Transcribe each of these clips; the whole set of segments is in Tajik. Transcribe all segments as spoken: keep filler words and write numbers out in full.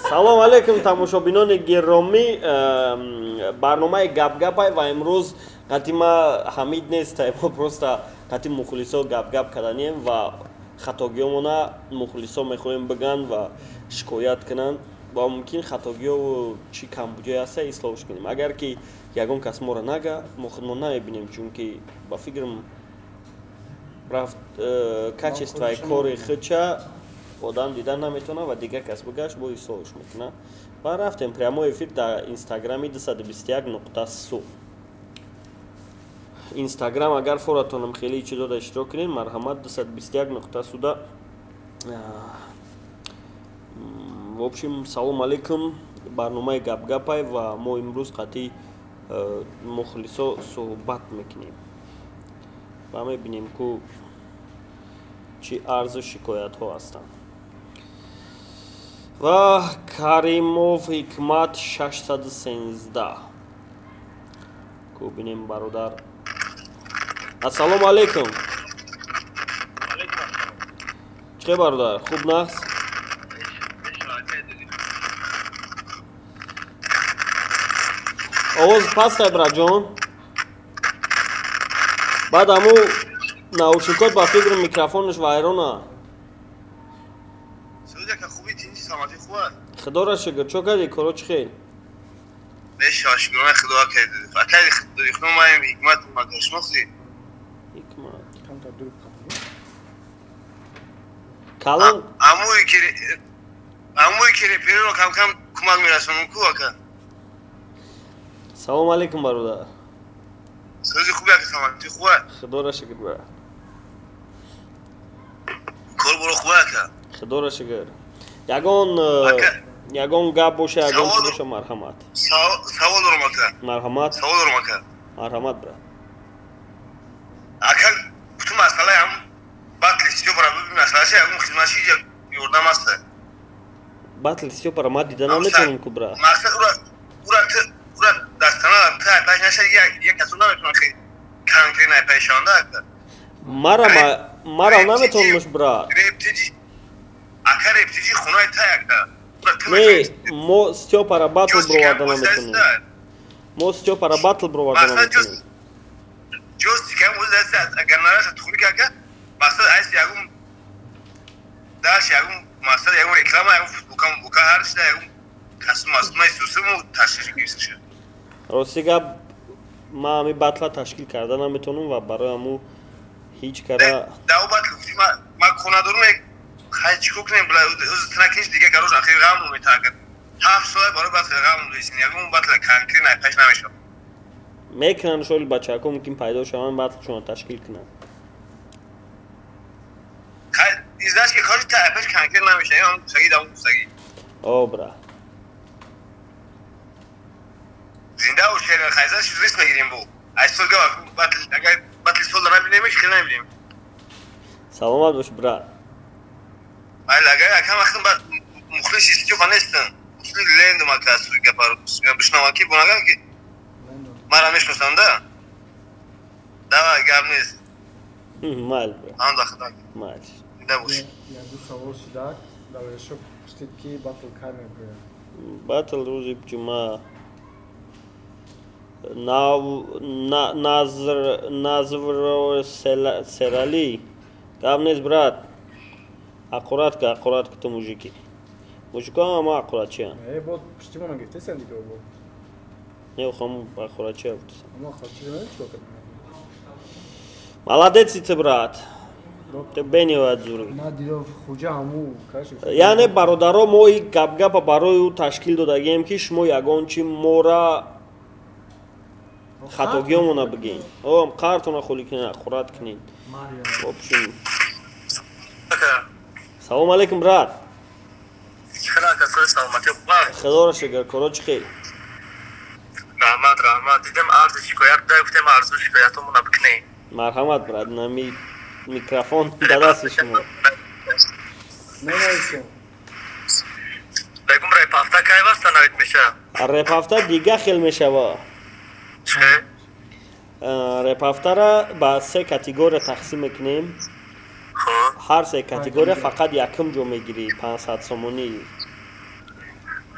салом алейкум тамошобинони гиромӣ барномаи гап-гапай ва имрӯз қати ма ҳамид нест мо просто қати мухлисо гап-гап карданем ва хатогиёмона мухлисо мехоҳем биган ва шикоят кунанд ва мумкин хатогиё чӣ камбудиё ҳаста ислоҳш кунем агар ки ягон кас моро нага мо худмо намебинем чунки ба фикрам рафт качествои кори худча одам дидан наметавона ва дигар кас бигаш бо ислоҳш мекунад ва рафтем прямой эфир дар инстаграми двести двадцать один нуқта су инстаграм агар форатонам хеле чизо да иштирок кунед марҳамат двести двадцать один нуқта су да в общем салом алейкум барномаи гап-гапай ва мо имрӯз қати мухлисо суҳбат мекунем ва мебинем ку чӣ арзу шикоятҳо ҳастанд ва каримов ҳикмат шашсад и сенздаҳ ку бинем бародар ассалому алейкум чӣ бародар хуб наст овоз пастай браҷон баъд ҳаму наушникот ба фикр микрофонаш вайрона худоро шукр чо кардӣ коро чӣ хел калон салом алейкум бародар худоро шукр бара худоро шукр ягон ягон гап боша ягон чӣ боша марҳамат савол дорам ака марҳамат савол дорам ака марҳамат бра ака бутун масъалаи ҳам батли стёпара масъаласи ягон хизматчи ёрдам аста батли стёпара ма дида наметавонам ку бра мақсад ура ура ура дастана тай паш наша як касо наметавонам ки конкретно пешонда ака мара мара наметавонамш бра ака рептиҷи хонаи тай ака не мо стёпара батл броварда наметавонем мо стёпара батл броварда наметавонем ҷости кам оз даст агар нараша тухми ака мақсад айс ягон даш ягон мақсад ягон реклама ягон футболкам бука ҳар чида ягон касу масъулияти сусуму ташкил гирифташа рости гап ма ҳами батла ташкил карда наметавонам ва барои ҳаму ҳеҷ кара дау батл ма хонадорум хай чико кунем била оз тинакиш дига гарош ахир ғам мета агар ҳафт сола барои батл ғам доисин ягон батл конкрет найпаш намешавад мекунанд шоли бачаҳако мумкин пайдо шаванд батлшона ташкил кунанд издаш ки кори тайпаш конкрет намеша ин густагӣ дам густагӣ о бра зинда у шер хайзаш риск мегирем бо айсолга батл агар батл сол набинемеш хел набинем саломат бош брат айла агар акам вақтан ба мухлиси стёпа нестан мухли ленд макас гапаро бишнавам ки бонагам ки мара мешносам да давай гап нест майли анда худа майли да бош ягу савол шидак давешо пуштид ки батл кар мекунед батл рӯзи ҷума назр сералӣ гап нест брат ақурат ка ақурат ки ту мужики мужико ҳама ақуратчиан е бо пуштимона гирифтесен дига бо не хам ақуратчия бутисам ама хачине чо кар молодец ти брат ты беневад зури ма дидов хуҷа ҳаму кашиф яъне бародаро мо и гап-гапа барои ӯ ташкил додагем ки шумо ягон чи мора хатогиёмона бигем о қартона холӣ кунед ақурат кунед в общем салом алейкум брат худоро шукр коро чӣ хел раҳмат раҳмат дидем арзи шикоят да гуфтем арзу шикоятомона бикунем марҳамат брат нами микрофон ба дасти шумо менависем бегум репафта кай вақта навид меша репафта дига хел мешава чӣ репафтара ба се категория тақсим мекунем ҳар се категория фақат якум ҷо мегирӣ панҷсад сомонӣ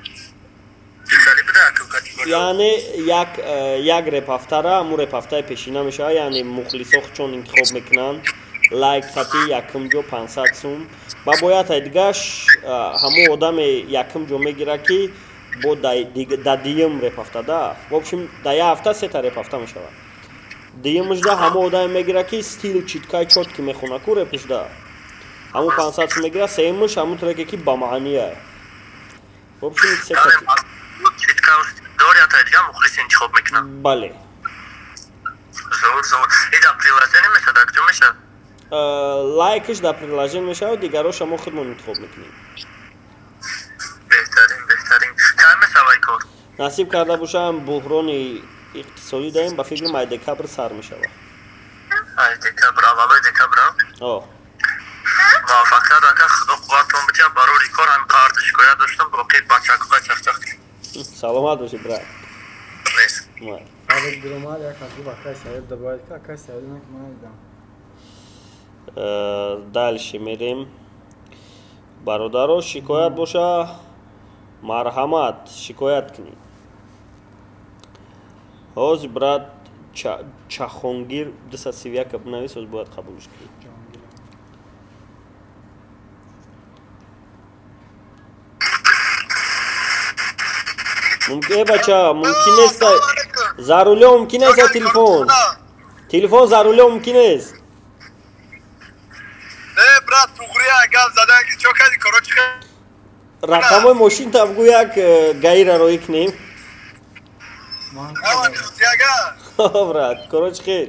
яъне як як репафтара аму репафтаи пешина мешавад, яъне мухлисо чун интихоб мекунанд лайк хати якум ҷо пансад сум ва бояд айдгаш ҳамо одаме якум ҷо мегира ки бо да диюм репафтада в общем да я ҳафта сета репафта мешавад диюмушда ҳамо одаме мегира ки стил читкаи чотки мехона ку репушда ҳамо пансад сум мегира сеюмуш ҳамун тӯре ки ба маъния в общем сета читка доряд айдга мухлис интихоб мекунад бале зор зор ида приложение мешавад акҷо мешавад лайкш дар приложение мешавад дигаро шумо худмон интихоб мекунед беҳтарин беҳтарин кай мешавад кор насиб карда бошам буҳрони иқтисодӣ дарем ба фикри май декабр сар мешавад ай декабр аввалои декабр о муваффақият ака худо қувватон бидиҳад барори кор ҳам қарду шикоят доштам боқӣ бачакука чахчах саломат бошед брат Avec Dromar jak na druga kajsa, jedna bojka, kajsa jedna kmajda. Дальше мерем. Бародаро шикоят боша, марҳамат, шикоят кунед. Ҳозир брат Чахонгир двести сивӣ як бинавис, ҳозир бояд қабулш кунед. Мумкин бача, мумкин нест за рулё мумкин нест телефон. Телефон за рулё мумкин нест. Не брат, туғрия гап задан ки чо кади коро чихе. Рақамои мошин та бгӯ як гаира роӣ кунем. Ама нихтияга. О брат, коро чихер.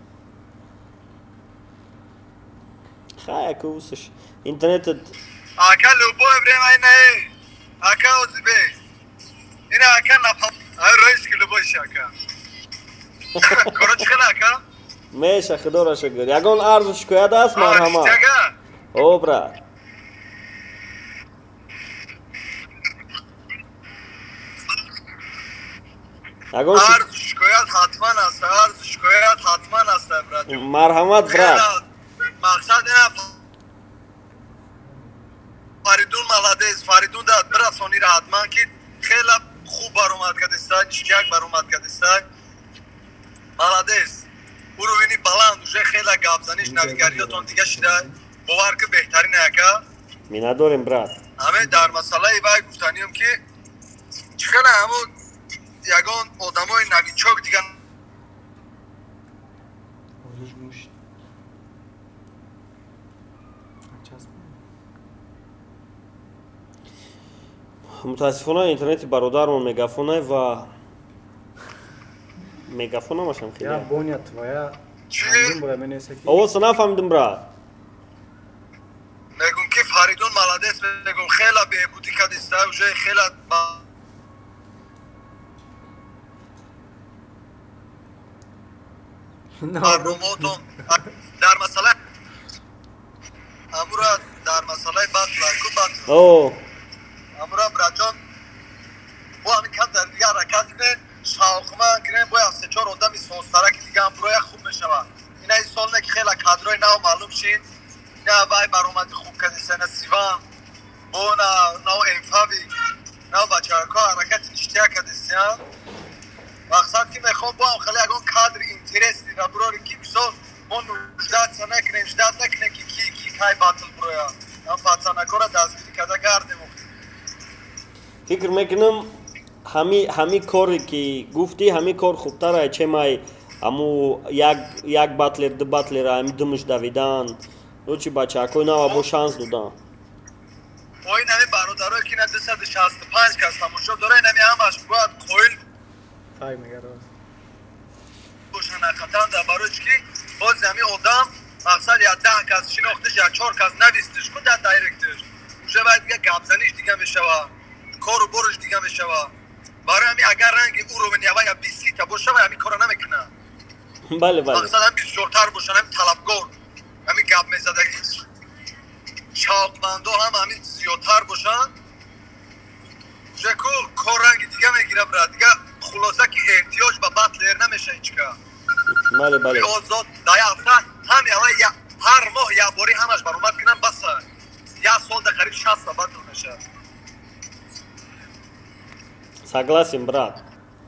Хая кусаш. Интернетет. Ака любой время не. Ака озбе. Ина ака напа. Ай роиш ки любой шака. Коро чихер ака. Меша худоро шукр. Ягон арзу шикоят аст марҳамат. О брат. Ягон арзу шикоят ҳатман аст, арзу шикоят ҳатман аст брат. Марҳамат брат. Мақсад ина Фаридун молодец, Фаридун да бирасонира ҳатман ки хела хуб баромад кардиста, чиҷак баромад кардиста. Молодец. уровни баланд уже хела гапзаниш навигариётон дига шуда бовар ки беҳтарин ака миннатдорем брат ҳаме дар масъалаи вай гуфтаниём ки чӣ хела ҳамон ягон одамои навичок дига мутаассифона интернети бародармон мегафонай ва мегафона машам хеле. Я Боня твоя. Андим бра мене саки. Овоз нафаҳмидим брат. мегум ки Фаридун молодец, мегум хела беҳбудӣ кардиста, уже хела барномаотон дар масъала амура дар масъалаи батлаку батл. О. Амура браҷон бо ҳамин кам дар дига ҳаракат кунед. шавқман кунем бо як се чор одами созтараки дига ҳам проя хуб мешавад. ина ин солне ки хела кадрои нав маълум шид. ина вай баромади хуб кардиста, ина сиван бо на нав энфави нав бачаҳоко ҳаракати ништия кардиста. мақсад ки мехоҳам бо ҳам хеле ягон кадри интереси ва бурори ки мисол мо нуждат накунем ждат накунем ки ки ки кай батл проя ҳам пацанакора дастгирӣ карда гардем. фикр мекунам ҳами ҳами коре ки гуфтӣ ҳами кор хубтара чемай аму як як батлер ду батлера ҳами думуш давидан очи бачаҳакои нава бо шанс додан бо ин ҳами бародарое ки на дусад шасту панҷ кас тамошо дора ин ҳами ҳамаш бояд қоил тай мегароз бошан хатан да барои ки боз ҳами одам мақсад я даҳ кас шинохтиш я чор кас навистиш ку да дайректиш уже баъд дига гапзаниш дига мешава кору бориш дига мешава барои ҳами агар ранги уровни ава я бист сита боша ва ҳами кора намекунад. бале бале мақсад ҳами бисёртар бошан ҳами талабгор ҳами гап мезадаги шавқмандо ҳам ҳами зиёдтар бошанд уже ку кор ранги дига мегира брат дига хулоса ки эҳтиёҷ ба батлер намеша ҳичка. бале бале озод да ҳафта ҳами ава ҳар моҳ як бори ҳамаш баромад кунам баса як солда қариб шаст та батл меша. согласен брат.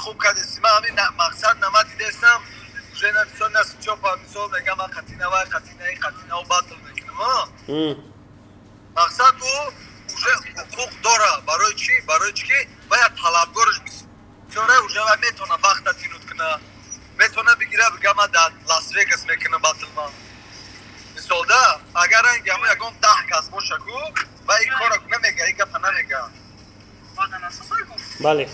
خوب کردیم همین مقصد نمادی دستم جن سون نس چوب میسول میگم خطینا و خطینا ای خطینا و باطل میکنم مقصد او уже حقوق داره برای چی برای چی باید طلبکارش بسیاره уже و میتونه وقت تینوت کنه میتونه بگیره بگم در لاس وگاس میکنه باطل ما مثال ده اگر اینکه همون یکم ده کس باشه کو و این کارو نمیگه این گپ نمیگه بله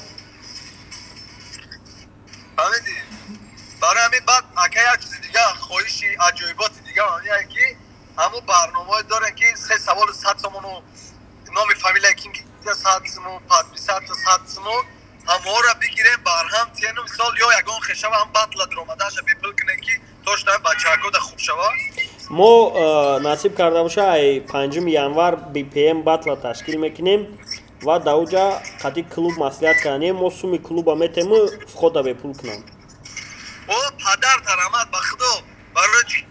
فهمیدی برای همین بعد اگه یک چیز دیگه خواهشی عجایبات دیگه آنیه که همون برنامه دارن که سه سوال صد سمون و نام فامیل کیم که صد سمون پادری صد صد سمون همه را بگیریم برهم تینو مثال یا یکان خشب هم بطل درامدهش بیپل کنه که توش تا بچه ها خوب شود ما نصیب کرده باشه ای پنجم январ بی پی ام بطل تشکیل میکنیم و در اونجا قطعی کلوب مسئولیت کنیم ما سومی کلوب میتیم خود به پول کنم او پدر ترامت بخدا برای چی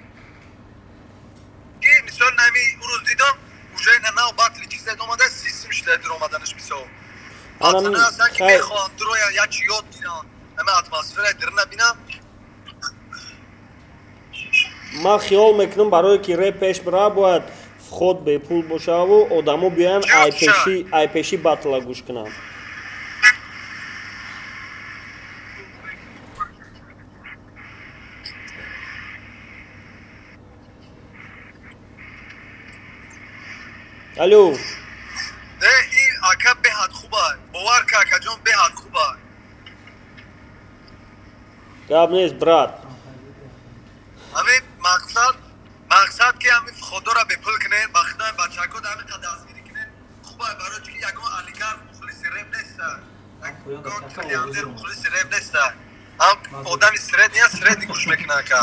که مثال نمی اون روز دیدم اوجه نه نو بطل چیزه دومده سیستم شده در اومدنش مثال اصلا اصلا که میخوام دروی یا چی یاد دیدم همه اتماسفره در نبینم ما خیال میکنم برای که ری پیش برای باید خود به پول باشه و آدمو بیان ای پیشی ای پیشی بطل گوش کنم الو نه این اکا به حد خوبه باور که اکا جان به حد خوبه گاب نیست برات همین مقصد مقصد که همین خدا را به پول کنه بخدا بچه ها همین قد دستگیری کنه خوبه برای چی یکم علیگر مخلص رب نیست یکم کلیاندر مخلص رب نیست هم آدمی سرد نیست سردی گوش میکنه که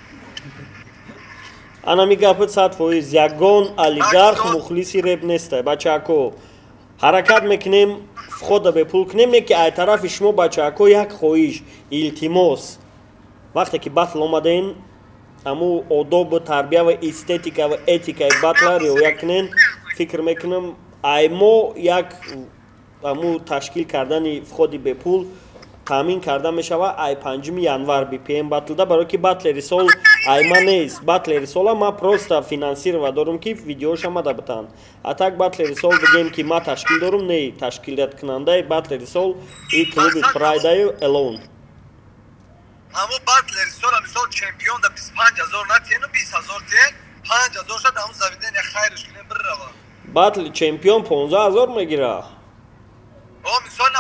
انا میگم صد فویز یگان الیگارخ مخلصی رب نیست بچه‌ها حرکت میکنیم خود به پول کنیم که ای طرف شما بچه‌ها یک خواهش التماس وقتی که بطل اومدین امو آداب تربیه و استتیکا و اتیکای بطل رعایت کنین فکر میکنم ای ما یک امو تشکیل کردن خودی به پول تامین کرده می شود ای پنجم январ بی پی ام بطل ده برای که بطل رسول ای ما نیست بطل رسول ما پروستا فینانسیر و دارم که ویدیوش هم ده بتن اتاک بطل رسول بگیم که ما تشکیل دارم نه تشکیلات کننده بطل رسول ای کلوب پرایدای الون همو بطل رسول مثال چمپیون ده بیست و پنج هزار نتین و بیست هزار تین پنج هزار شد همون زویدن یا خیرش کنیم بر روا بطل چمپیون پانزده هزار میگیره او مثال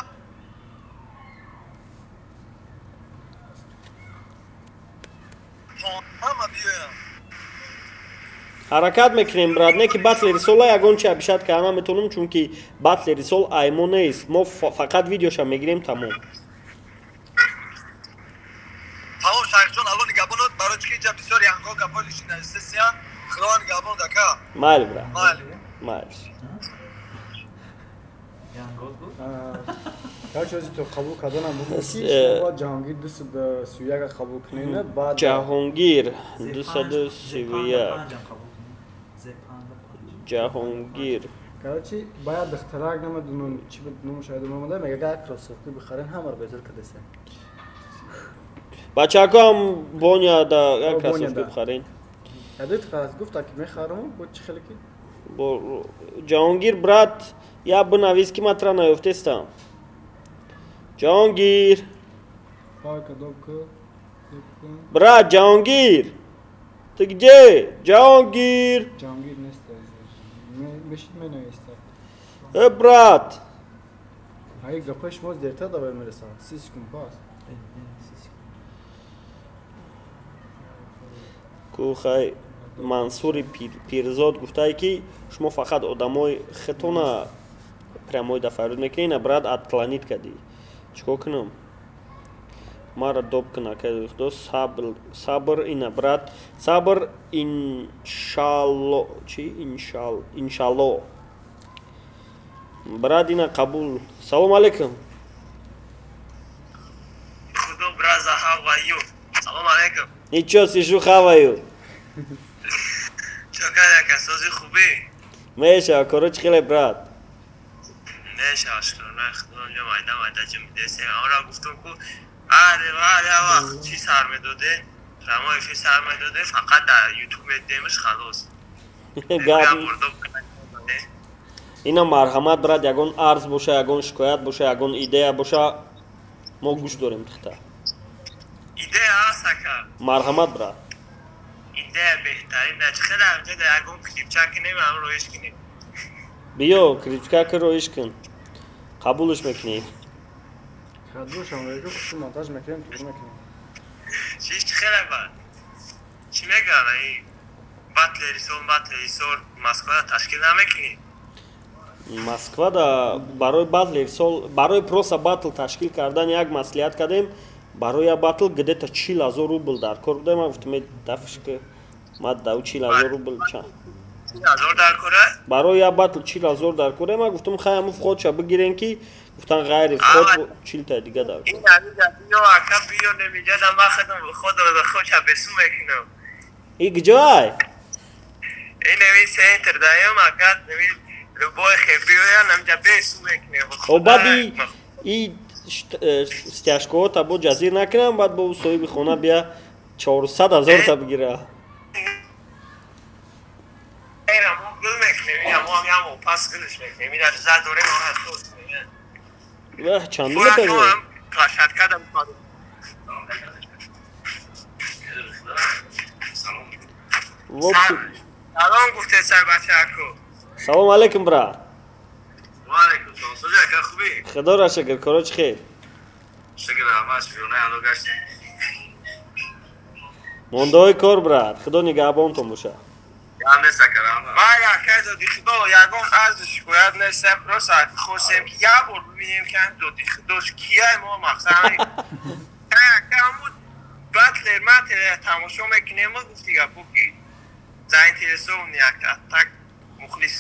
حرکت میکنیم براد نه که بطل رسول یگان چه بیشتر که همه میتونم چون که بطل رسول ایمو نیست ما فقط ویدیوش هم میگیریم تمام تمام شایخ جان الان گابونات برای چی جا بسیار یانگو گابولیش نشستیان خلوان گابون دکا مال برا مال مال هر چیزی تو قبول کردن بود شما جهانگیر دوست به سویا قبول کنین بعد جهانگیر دوست به سویا جهانگیر کارچی باید اختراع نمیدونم چی بدون مشاهده اومده میگه مایکروسافت بخرین همه رو بهتر کده سه بچه‌ها هم بونیا دا مایکروسافت بخرین یادت خواست گفت که میخرم بود چه خلکی با جهانگیر برات یا بنویس که مطرح نیفته استم جهانگیر برات جهانگیر تو گجه جهانگیر جهانگیر نیست میشید می نویسته ای برات های گپش موز دیرتر داور میرسه سیس کن باز کوخای منصور پیر، پیرزاد گفته که شما فقط آدمای خطونه پرمای دفعرود میکنین براد اتلانیت کدی چکو کنم ما را دوب کنه که دوست صبر صبر اینا براد صبر انشالله چی انشال انشالله براد اینا قبول سلام علیکم خدا برازا هاوایو سلام علیکم نیچو سیشو خوایو چکر یک اساسی خوبی میشه کروچ خیلی براد نه شاشکر نه خدا اونجا مایده مایده چه میدرسه آمرا گفتم که آره آره وقت چی سر میداده رمای فی سر میداده فقط در یوتیوب دیمش خلاص اینا مرحمت برات ягон арз боша ягон шикоят боша ягон идея боша мо гӯш дорем тухта идея аст ака марҳамат брат идея беҳтарин ач хеле амҷа да ягон клипча кинем ам роиш кинем биё клипча ки роиш кин қабулш мекунем кадушам вегу кушу монтаж мекунем тур мекунем чиш хеле ба чӣ мегӯяд ин батлерисон батлерисор москвада ташкил намекунӣ москвада барои батлерисол барои просто батл ташкил кардан як маслиҳат кардем барои як батл где-то чил ҳазор рубл дар кор будем гуфтем дафш ки ма дав чил ҳазор рубл чанд ҳазор дар кора барои як батл чил ҳазор дар кора ма гуфтам хай ҳаму входша бигирем ки гуфтан гайри вход чил та дига дар ин амида биё ака биё намиҷада ма хадам вход дар входша бесум мекунам и кҷой ин неви центр даём ака неви любой хебиёя намҷа бесум мекунем хоб баъди и стяжкоҳота бо ҷазир накунам баъд бо соҳиби хона бия чорсад ҳазорта бигира ваҳ чанд метажо салом гуфтесай бачако салом алейкум брат ваалейкум салом соҷа ка хубӣ худоро шукр коро чӣ хел шукр ҳамаш биёна ало гаштем мондаҳои кор брат худо нигаҳбонтон боша ям нест ака раҳмат ма якай доди худо ягон арзу шикоят неста просто хостем ки як бор бибинем ки доди худош кияй мо мақсад ака ҳаму батлер матлер тамошо мекунем мо гуфти гапо ки заинтересован яка так мухлис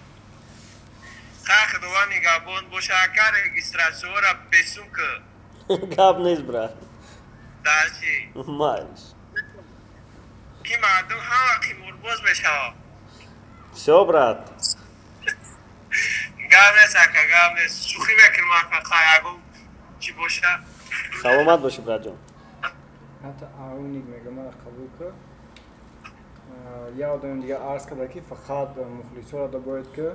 хай худова нигаҳбон боша ака регистратсияҳоро бесум ки гап нест брат дар чӣ майш ки мардум ҳама қиморбоз мешавад всё брат гап нест ака гап нест шӯхӣ мекунем ака хай ягон чӣ боша саломат бошӣ братҷон ҳатто ауник мегам мара қабул кар як одам дига арз карда ки фақат мухлисоро бояд ки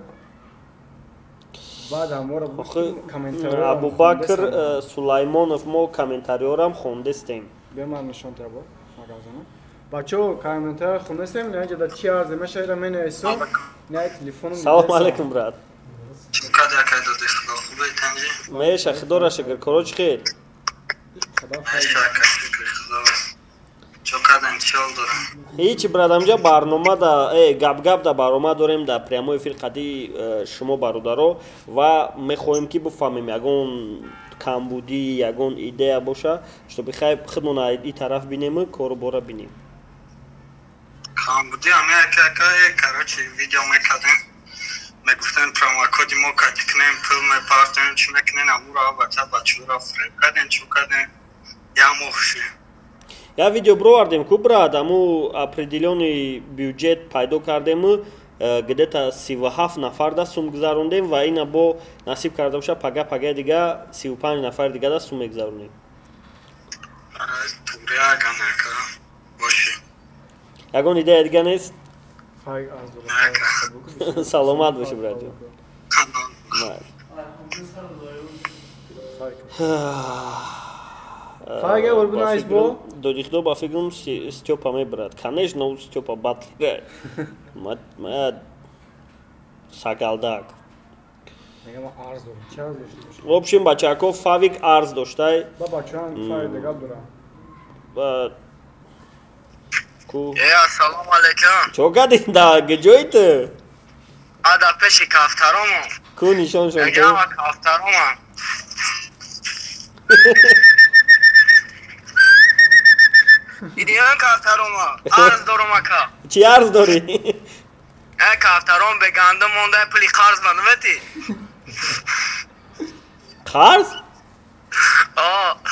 баъд ҳамора комментариё абубакр сулаймонов мо комментариёрам хондестем беман нишонтая бо магазина бачаҳо комментариё хонестем наинҷа дар чӣ арзе мешавира менависем наи телефоном салом алейкум брат чукад якай доди худо хубаи танҷи меша худоро шукр коро чӣ хел меша ака шукри худо чукадам чиҳол дорам ҳеҷ брат амҷа барнома да гап-гап да баромад дорем дар прямои эфир қадди шумо бародаро ва мехоҳем ки бифаҳмем ягон камбудӣ ягон идея боша чтобы хай худмон и тараф бинем кору бора бинем камбудӣ ами ака ака короче видео мекардем мегуфтем промокоди мо кати кунем пул мепартем чӣ мекунем амуро албатта бачаҳоро фреб кардем чӯ кардем як моҳ шуем як видео бировардем ку брат аму определённый бюджет пайдо кардем где-то сиву ҳафт нафар да сум гузарондем ва ина бо насиб карда боша пага пага дига сиву панҷ нафар дига да сум мегузаронем ягон идея дига нест саломат боши братҷон файга урбунайс бо доди худо ба фикрам стёпа мебарад конечно у стёпа батлер мая сагалдак мегам арз дорам чӣ арз дошта бошад в общем бачаҳако фавик арз доштай ба бачаҳам фави дига дорам ку э ассалому алейкум чо кардин да киҷои ту а да пеши кафтаромо ку нишоншон ягама кафтарома идиён кафтарома арз дорам ака чӣ арз дорӣ э кафтаром бе гандум монда пули қарз манувети қарз о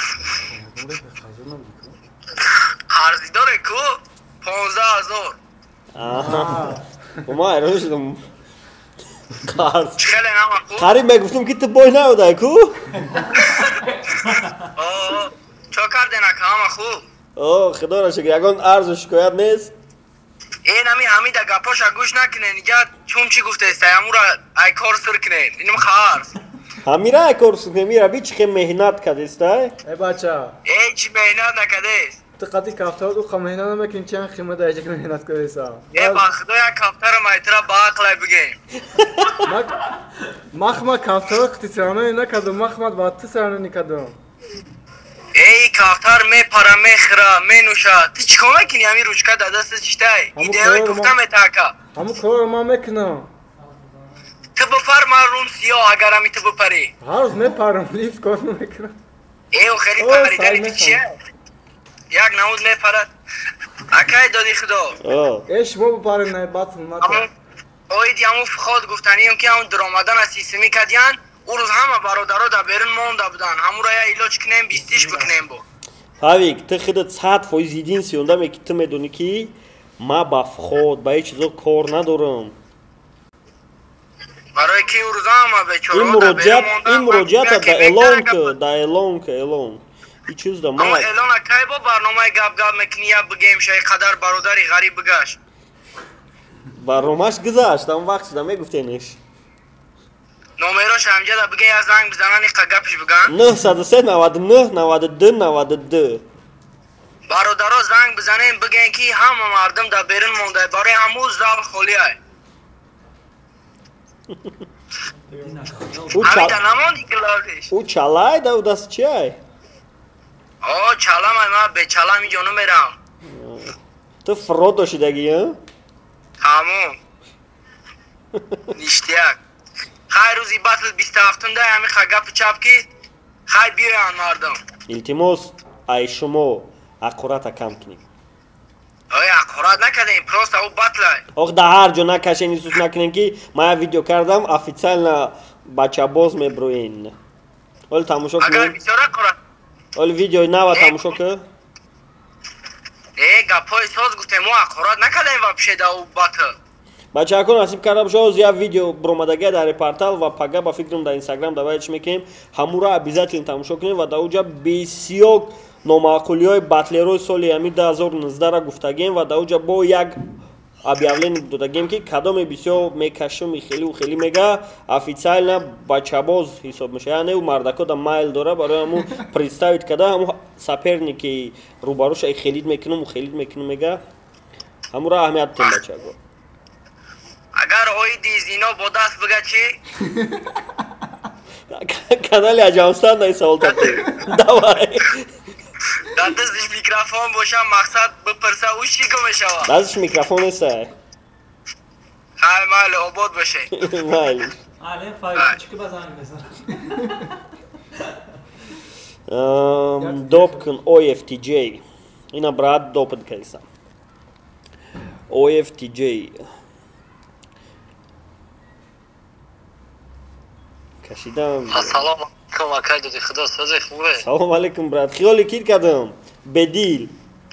қарзи доре ку понздаҳ ҳазор ма ҳайрон шудам قرض خیلی نما خوب خرید میگفتم که تو بای نبوده کو اوه چه کردین اکا خوب اوه خدا را شکر یگان عرض و شکایت نیست این همی همین در گپاش گوش نکنین اینجا چون چی گفته است همون را ای کار سر کنین اینم خارز همیرا کورس که میرا بیچ که مهنت کرده است ای بچه هیچ مهنت نکده است تو قدی کفتار دو خم مهنت نمیکنی چند خیمه در اینجا که مهنت کرده است ای با خدا یک کفتر مایترا با عقل بگیم مخمه کفتار خطی سرانه نکردم مخمت با تو سرانه نکردم ای کفتر می پره می خرا می نوشه تو چیکار میکنی همین روچکا در دست چیتای ایده گفتم اتاکا همون کار ما میکنم تو بپر من روم سیاه اگر همی تو بپری هر روز میپرم لیفت کار میکنم ایو خیلی پریدنی تو چیه یک نمود میپرد اکای دادی خدا ایش ما بپرم نه باطل نکن اوید همون خود گفتنیم که همون درآمدن از سیستمی کدیان او روز همه برادرها در بیرون مونده بودن همون را یا ایلاج کنیم بیستیش بکنیم با Havik, ты худо цад фоиз единственный, да, ты медуни ки ма ба вход ба ҳеҷ чизо кор надорам. برای کی او روز همه بچورا ин муроҷиат ин муроҷиата да элон ки да элон ки элон и чиз да اما ма اعلان کی با برنامه گپ گپ میکنی یا بگیم شای قدر برادری غریب بگشت барномааш гузашт ам вақт шуда мегуфтениш نمرش همجا دا بگی یا زنگ بزنن این قگپش بگن نه صد و سه نود و نه نود و دو نود و دو برادرها زنگ بزنین بگین که همه مردم در بیرون مونده برای همون زال خولی های همین در نماندی کلارش او چالای دا او دست چی های آه چلم های من به چلم اینجا نمیرم تو فراد داشتگی ها همون نیشتیک خیلی روزی بطل بیست هفتونده همین خگپ چپ کی خیلی بیاین مردم التماس ای شما اقورت کم کنیم آیا اقورت نکردیم پروست او بطل آخ در هر جا نکشین ایسوس نکنین که ما ویدیو کردم افیциально بچه باز میبروین حال تماشا اگر کنیم بسیار اقورت حال ویدیو نو تماشا که ای گپای ساز گفتیم ما اقورت نکردیم و پیشه دا او بطل بچه ها насиб карда бошад я видео бромадагия дар репортал ва пага ба фикрам дар инстаграм давайч мекунем ҳамуро обязательно тамошо кунем ва дар оҷа бисёр номаъқулиҳои батлерои соли ҳамин ду ҳазору нуздаҳ ра гуфтагем ва дар оҷа бо як объявление додагем ки кадоме бисёр мекашами хелу хели мега официально бачабоз ҳисоб мешавад яъне ӯ мардакода майл дора барои ҳамун представит карда ҳамун саперники рӯбаруша хелид мекунам ӯ хелид мекунам мега ҳамуро аҳамият дидем бачаго اگر اویدی زینا با دست بگه چی؟ کانال اجامستان دای سوال تاتی دوای در دستش میکروفون باشه مقصد بپرسه او چی که میشوه دستش میکروفون نیست های های مال عباد باشه مالی آله فایل چی که بزنم بزن دوب کن او اف تی جی اینا براد دوپد کلیسا او اف تی جی کشیدم سلام علیکم اکای دادی خدا سازی خوبه سلام علیکم برات خیالی کیر کردم بدیل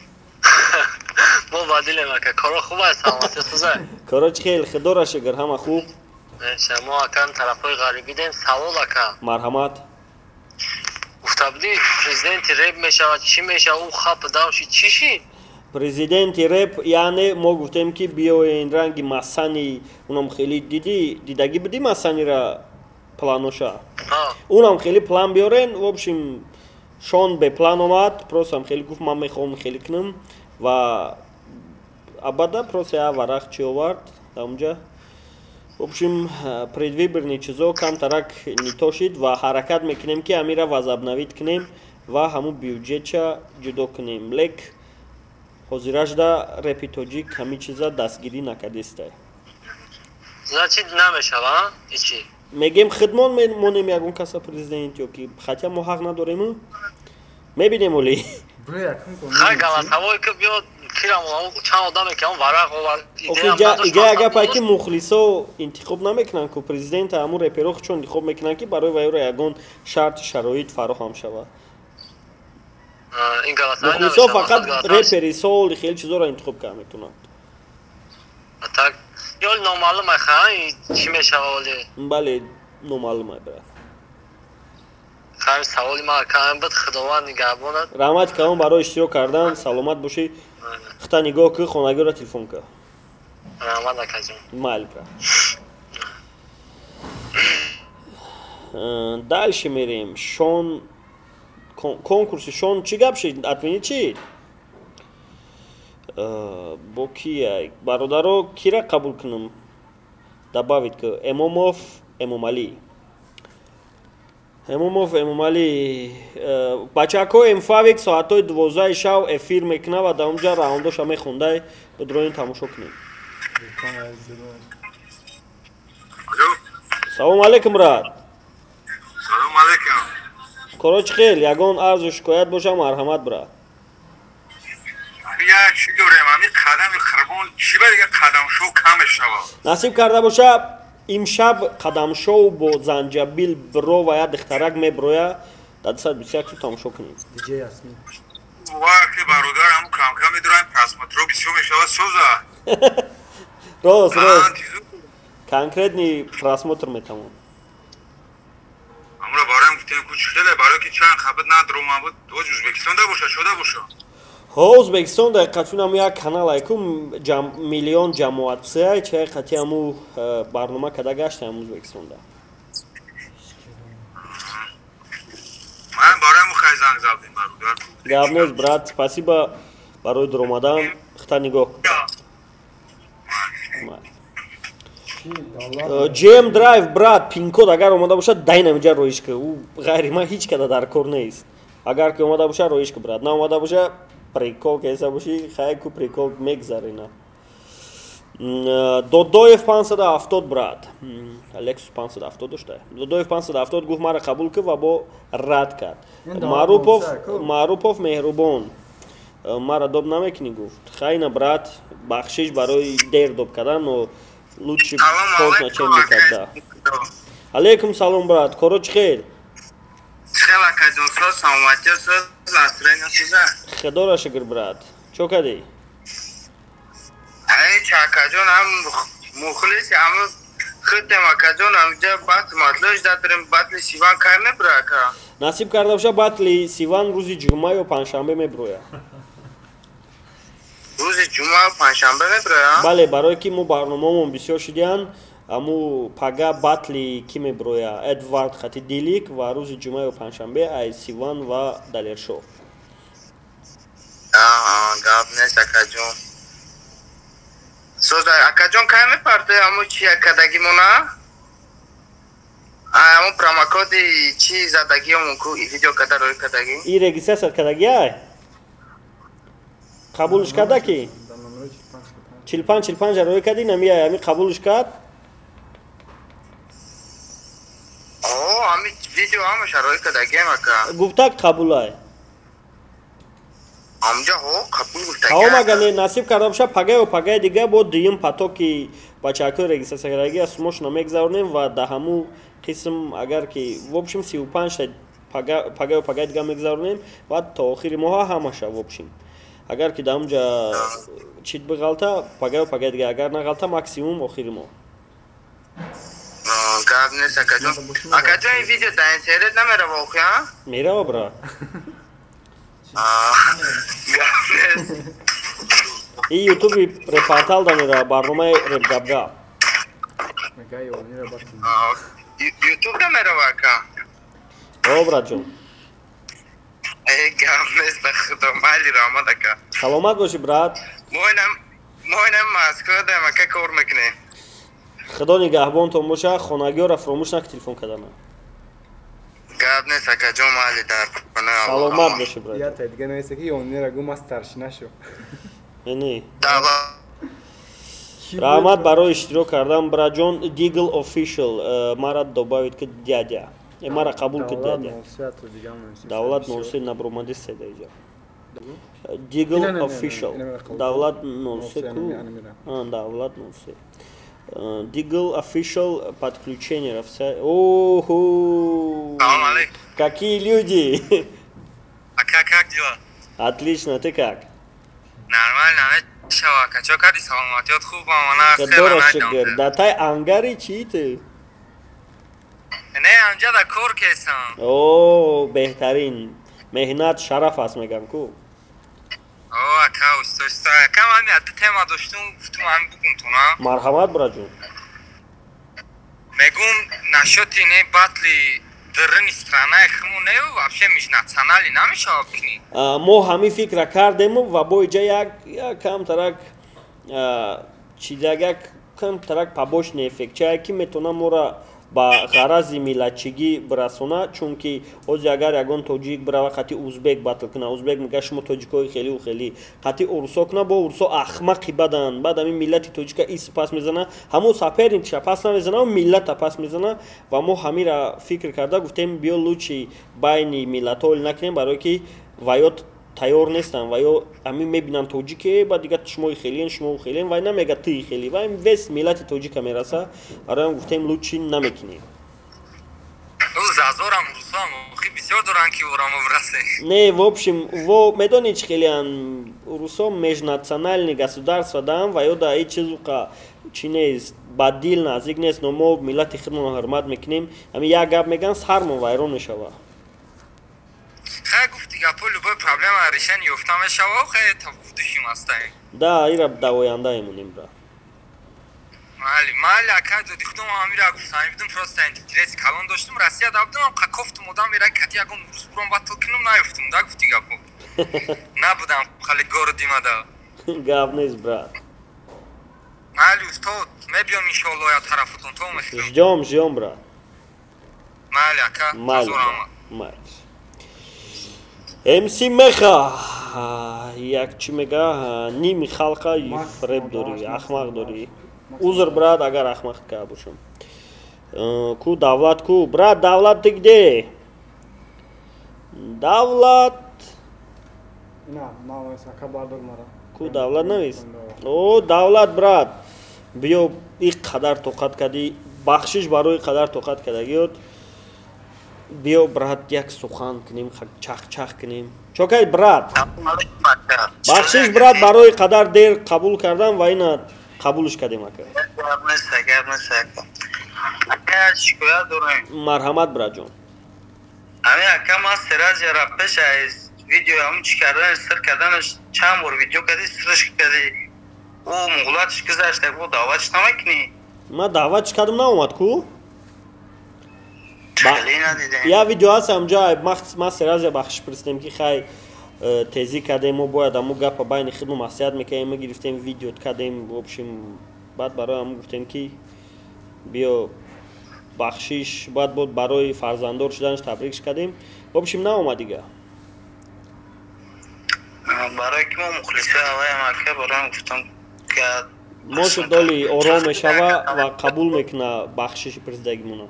ما بدیل مکه کارا خوبه سلامتی سازه کارا خیلی خدا را شکر همه خوب شما اکان طرفای غریبی دیم سوال اکا مرحمت گفته بودی پرزیدنت ریب میشود چی میشه او خب داوشی چی شی президенти реп яъне мо гуфтем ки биёен ранги масани унам хеле диди дидаги буди масанира планоша унам хеле план биёрен в общем шон бе план омад простам хеле гуфт ман мехоҳам хеле кунам ва абада просто я варақ чи овард дамҷа в общем предвыборни чизо камтарак нитошид ва ҳаракат мекунем ки амира возобновит кунем ва ҳамун бюджетча ҷудо кунем лек ҳозираш да репи тоҷик ҳамин чиза дастгирӣ накардистай значит намешава ичи мегем хидмон мемонем ягон каса президент ё ки хотя мо ҳақ надорему мебинем оли хай галатҳавое ки биёд кирам чанд одаме ки он варақ овард иҷа я гапае ки мухлисо интихоб намекунанд ку президента ҳамун реперо чун интихоб мекунанд ки барои вайро ягон шарту шароит фароҳам шавад мухлисо фақат репери соли хеле чизоро интихоб карда метавонанд так ёл номаълум е хаи чӣ мешаволи бале номаълум е брат хаи саволи ман кам буд худованд нигаҳбонад раҳмат калом барои иштирок кардан саломат бошӣ хита нигоҳ кӣ хонагиро телефон кар раҳмат акаҷон майли брат дальше мерем шон конкурси шон чӣ гап шид атмини чӣ бо кия бародаро кира қабул кунам добавит ки эмомов эмомалӣ эмомов эмомалӣ бачаҳко эмфавик соатҳои дувоздаҳи шав эфир мекунад ва дар онҷа раундоша мехондай бидроин тамошо кунем салом алейкум брат салом алейкум коро чӣ хел ягон арзу шикоят боша марҳамат брат як чӣ дорем ами қадами қурбон чӣ барига қадамшоу кам мешавад насиб карда боша имшаб қадамшоу бо занҷабил биро ва як духтарак меброя дар дусад бисёр як су тамошо кунем диҷей ясмин вақти бародар ҳамун камкам медорам просмотро бисёр мешавад соза рост рост конкретни просмотр метавон амро бароям гуфтем ку чӣ хеле барои ки чанд хабар надрома буд оҷ ӯзбекистонда боша шуда боша ҳо ӯзбекистон дар ҳақиқати ҳаму як канал айку миллион ҷамоатсия чи ҳақиқати ҳаму барнома када гашта ҳаму ӯзбекистонда ман бароям хай занг завдем бародар гап нест брат спасибо барои дуромадан хита нигоҳ ҷем драйв брат пинкод агар омада бошад дай намиҷа роиш ки ӯ ғайри ман ҳеҷ када дар кор нест агар ки омада боша роиш ки брат на омада боша прикол кеса боши хай ку прикол мегзарина додоев пансад ҳафтод брат лексус пансад ҳафтод дошта додоев пансад ҳафтод гуфт мара қабул кӣ ва бо рад кард маъруфов маъруфов меҳрубон мара доб намекунӣ гуфт хайна брат бахшиш барои дер доб кардан но лучше поздно чем никогда алейкум салом брат коро чӣ хел Хела каҷон соз саломатия соз настроение соза. Хедора шикр брат. Чо кади? Ай чакаҷон ам мухлис ам хитем акаҷон ам ҷа бат матлош дадрим батли сиван кар мебрака. Насиб карда боша батли сиван рӯзи ҷума ё панҷшанбе меброя. Рӯзи ҷума ё панҷшанбе меброя? Бале, барои ки мо барномаамон бисёр шидиян аму пага батли ки меброя Эдвард хати Дилик ва рӯзи ҷума ё панҷшанбе ай Сиван ва Далершо. Аа, гап нест акаҷон. Соза акаҷон кай мепарде аму чи акадагимона? А аму промокоди чи задагиамон ку видео када рӯй кадаги? И регистрация кадаги ай? Қабулш када ки? чил панҷ чил панҷ рӯй кади нами ай ами қабулш кад? Оо, ами видео амаша рӯй кадаги мака. Гуфтак қабул ай. Амҷа ҳо қабул гуфтаги. Ҳао магане насиб карда боша пага ё пагаи дига бо дуюм потоки бачаҳои регистрация кадаги аз шумошона мегзаронем ва да ҳаму қисм агар ки в общем сию панҷ та пага пага ё пагаи дига мегзаронем ва то охири моҳа ҳамаша в общем. Агар ки да онҷа чит биғалта пага ё пагаи дига агар нағалта максимум охири моҳ. Гап нест акаҷон. Акаҷон ин видео дар интернет намерава охиан? Мерава бра. И ютуби репортал данира барномаи репгапгап. Ютуб да мерава ака? О братҷон. Эй гап нест ба худо майли раҳмат ака. Саломат боши брат. Моинам моинам Москва дам ака кор мекунем. Худо нигаҳбонтон боша хонагиёро фаромӯш накунед телефон кардана. Гап нест акаҷон майли дар хона. Саломат боши брат. Я та дига нависа ки ёнира гума старшина шо. Яни. Дава. Раҳмат барои иштирок кардан братҷон. Deagle Official мара добавит ки дядя. Э мара қабул ки дядя. Давлат нол се набромади седа иҷа. Deagle Official. Давлат нол се ку. А, давлат нол се. Deagle Official подключение все. Охо. Салам алейкум. Какие люди? А как как дела? Отлично, ты как? Нормально, شوا که چو کردی سلامتیات خوب آمانه خدورا شکر داتای انگاری چی تو؟ نه همجا دا کور کسان اوه بهترین مهنت شرف است میگم کو اوه اکا استا استا اکا من عده تیما داشتم گفتم هم بگم تو نه مرحمت برا جون میگم نشوتی نه باطلی درن استرانه خمو نه و вообще межнациональный نمیشه بکنی ما همین فکر کردیم و با اینجا یک کم ترک چیزی کم ترک پابوش نفکچه که میتونه ما را با غرض ملتچگی برسونه چون که اوز اگر یگان توجیک برای خطی اوزبک باتل کنه اوزبک میگه شما توجیکای خیلی و خیلی خطی اورسا کنه با اورسا احمقی بدن بعد همین ملت توجیکا ایس پاس میزنه همون سپر این چه پاس نمیزنه و ملت پاس میزنه و ما همین را فکر کرده گفتیم بیا لوچی بین ملت ها نکنیم برای که وایات تیار نیستن و یا همین میبینن توجیکه بعد دیگه شما خیلین شما خیلین و نمیگه تی خیلی و این وست ملت توجیکه میرسه برای هم گفتیم لوچی نمیکنیم او زازورم روسام خیلی بسیار دارن که اورام برسه не в общем во медони чи хелиан руссо межнациональный государство дам ва ё да ҳеҷ чизу ка чи нест ба дил наздик нест но мо миллати худмон ҳурмат мекунем ҳамин як гап меган сармон вайрон мешава хай гуфти гапо любой проблема решение ёфта мешава хай тавқуфдушим астаем да ира давоянда мемонем бра мали мали ака додихтум амира гуфтам бидум просто интерес калон доштум россия давдум ка кофтум одам мира кати ягон рус бурон батл кинум наёфтум да гуфти гапо набудам хали гордимада гап нест брат мали устод мебиём иншоалло я тарафутун то мехтум ждём ждём брат мали ака майли майли эмси меха як чӣ мега ними халқа фреб дорӣ ахмақ дорӣ узр брат агар ахмақ ка бошам ку давлат ку брат давлат ты где давлат ку давлат навист о давлат брат биё и қадар тоқат кардӣ бахшиш барои қадар тоқат кардагиёт биё брат як сухан кунем чах-чах кунем чокай брат бахшиш брат барои қадар дер қабул кардам ва ина қабулш кардем ака марҳамат брат ҷон ами ака ма сираз яра пеш аз видео ам чи кардан сир карданаш чанд бор видео кади сирш кади о муғлатш гузашта бо даватш намакни ма даватш кардам наомад ку خیلی ندیدم یا ویدیو هست همجا ما سراز بخش پرستیم که خیلی تیزی کردیم و باید همو گپ بین خودمون مسئولیت میکنیم ما گرفتیم ویدیو کردیم ببشیم بعد برای همو گفتیم که بیا بخشیش باید بود برای فرزندار شدنش تبریکش کردیم ببشیم نه اومد دیگه برای که ما مخلصه هوای مکه برای هم گفتم که ما شد دالی آرام شوه و قبول میکنه بخشیش پرستگیمونو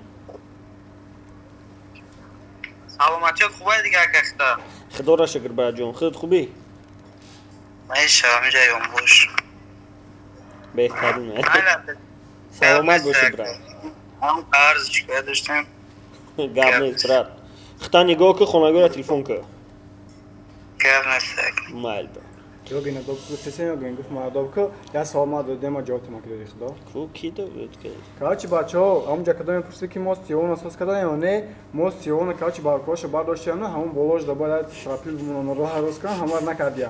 سلامتیت خوبه دیگه اکستا خدا را شکر برای جون خودت خوبی؟ ایشه همینجا یوم باش بهترونه سلامت باشی برای هم قرض چکه داشتیم گب نیست برای خطا نگاه که خونگاه را تلفون که گب نیست مایل برای جوگینه دو گفتیم گفتیم گفت مردم که یا سلامت داده ما جواب ما کردی خدا کو کی داد که کاچی بچه‌ها همونجا کدام پرسی که ما سیون اساس کردن یا نه ما سیون کاچی بارکوش برداشت یا نه همون بولوش دو باید تراپیل بمونن راه روز کردن همار نکردیم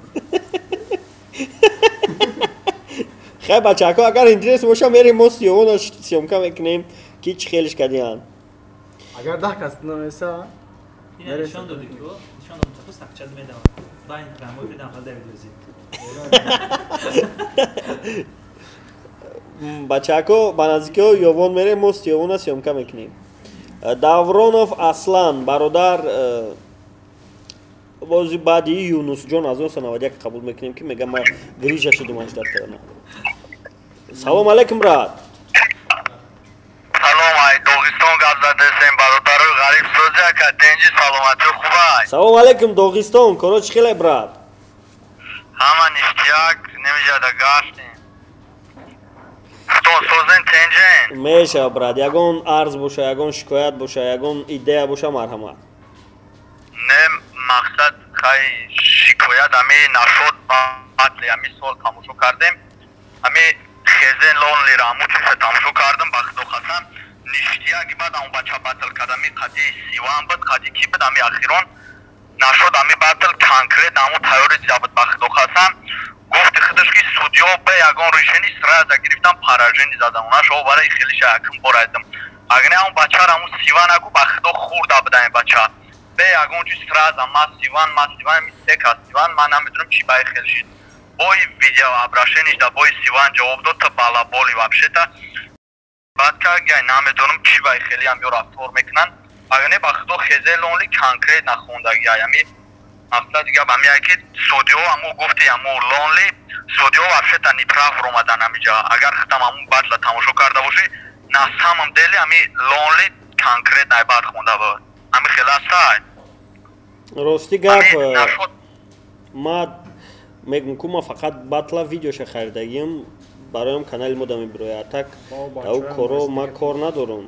خیلی بچه ها اگر اینترنت باشه میریم ما سیون سیون کم میکنیم کی چی خیلیش کردیم اگر ده کس نمیسا این نشان دادی تو نشان دادم تو سکچد میدم با این رموی بدم حال دویدوزی бачако ба наздикиҳо ёвон мерем мо сиёвона сиёмка мекунем давронов аслан бародар бози баъди юнусҷон аз он санавад як қабул мекунем ки мега ма грижа шудум аждад кардам салом алейкум брат салом ай доғистон гап задесем бародарои ғариб сӯзя ка денҷи саломатӣ хубай салом алейкум доғистон коро чӣ хеле брат ҳама ништияк немиҷада гаштем то созен тенҷен мешава брат ягон арз боша ягон шикоят боша ягон идея боша марҳамат не мақсад хай шикоят ами нашод батли ами сол тамошо кардем ами хезен лонли раму чиса тамошо кардам ба худо хасан ништияги бад ам бача батл кадами қади сиван бад қади ки бад ами ахирон нашод ами батл конкрет аму тайёри зябад ба худо хасан гуфти худаш ки судё бе ягон решени сразу гирифтам поражение задам наш оварай хели шакм борайдам агне ам бача раму сиван агу ба худо хурда бадан бача бе ягон чиз сразу ма сиван ма сиван ми сека сиван ма намедунам чи бай хелшид бой видео обращение да бой сиван жавоб дод та балаболи вообще-то батка гай намедунам чи бай хели ам ё рафтор мекунан агне ба худо хезелонли конкрет нахондаги ами мақсад дига ами ки судио аму гуфти аму лонли судио вообще-то не прав ромадан амиҷа агар хатам аму батла тамошо карда боши на самом деле ами лонли конкрет найбат хонда буд ами хеласай рости гап ма мегум ку ма фақат батла видеоша харидагим бароям канали мо да мебироя так ав коро ма кор надорам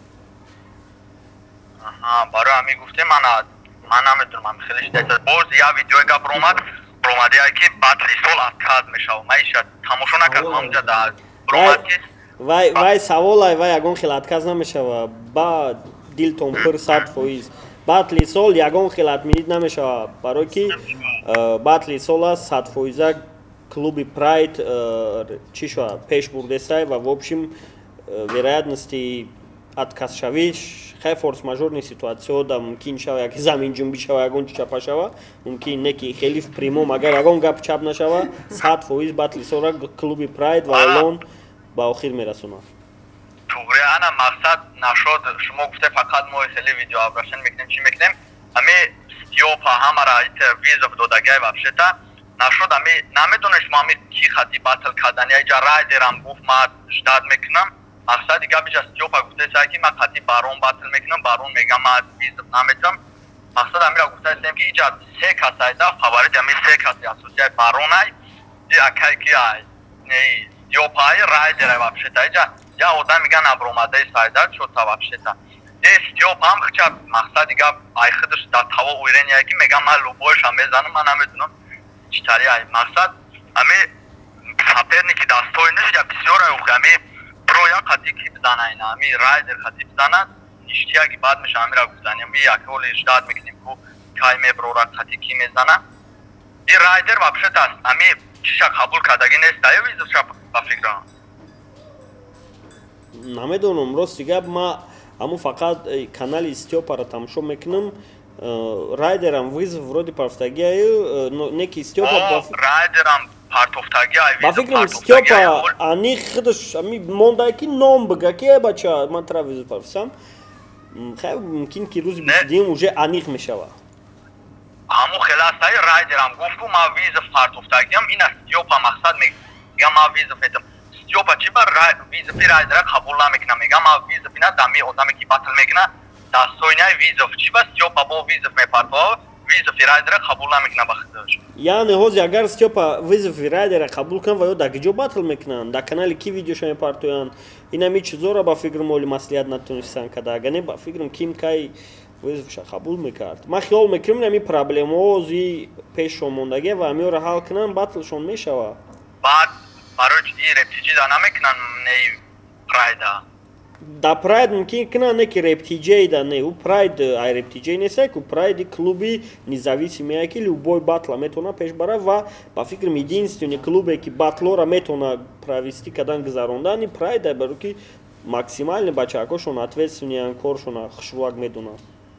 аҳа барои ами гуфте мана ман намедунам ами хеле шиддат боз я видеои гап ромад ромадия ки батли сол отказ мешавам маиша тамошо накардам амҷа да ромад ки вай вай саволай вай ягон хел отказ намешава ба дилтон пур сад фоиз батли сол ягон хел админид намешава барое ки батли сола сад фоиза клуби прайд чӣ шуда пеш бурдесай ва в общем вероятности отказшавиш хай форс-мажорни ситуатсио да мумкин шава яки заминҷунбӣ шава ягон чӣ чапа шава мумкин не ки хели в прямом агар ягон гап чап нашава сад фоиз батли сола клуби прайд ва олон ба охир мерасонад туғри ана мақсад нашод шумо гуфте фақат мо хеле видео обращение мекунем чӣ мекунем ами стёпа ҳамара визов додагай вообще-то нашод ами намедонем шумо ами ки хати батл кардани аҷа райдерам гуфт ма ждат мекунам мақсади гапиҷа стёпа гуфтесай ки ма қати барон батл мекунам барон мегам ма визов наметам мақсад амира гуфтаистем ки иҷа се касайда фаворит ами се каси асосияй баронай ди акай ки ай не стёпай райдерай вообще-то иҷа я одам меган абромадаи сайдар шута вообще-то е стёпа ҳам хича мақсади гап ай худаш дар таво уйренияй ки мегам ма любойша мезанам ма намедунам чӣ тари ай мақсад ами соперники дастои нишида бисёрай ухи ами броя қати ки бизанайна ами райдер қати бизанад ништияги бад меша амира гуфтани ами яколи ждат мекунем ку кай меброра қати ки мезана и райдер вообще-то аст ами чиша қабул кардаги нест ая визовша ба фикрам намедонам рости гап ма ҳамун фақат канали стёпаро тамошо мекунам райдерам визов вроде партофтагиаю не ки стёпа райдерам партофтагиай ба фикрам стёпа ани худаш ами мондай ки ном бига ки бача ман тара визов партофтам хай мумкин ки рӯзи бисидум уже аниқ мешава ҳамун хеласаи райдерам гуфту ма визов партофтагиам ина стёпа мақсад мегам ма визов метам стёпа чи бар визови райдера қабул намекунам мегам ма визов ина дами одаме ки батл мекуна дастоинаи визов чи ба стёпа бо визов мепартова визови райдера қабул намекуна ба худаш яъне ҳози агар стёпа визови райдера қабул кунад ва ё дар киҷо батл мекунанд дар канали ки видеоша мепартоянд инами чизора ба фикрам оли маслиҳат натонистанд карда агар не ба фикрам ким кай визовша қабул мекард ман хиёл мекунам инами проблемаози пешро мондагӣ ва амиёро ҳал кунанд батлшон мешава баъд барои чизи рептиҷида намекунанд не прайда да прайд мумкин кунанд не ки рептиҷейда не у прайд ай рептиҷей нестай ку прайди клуби независимия ки любой батла метавона пеш бара ва ба фикрам единствени клубе ки батлора метавона прависти кардан гузарондани прайда барои ки максимални бачакошон ответствениян коршона хушруак медонанд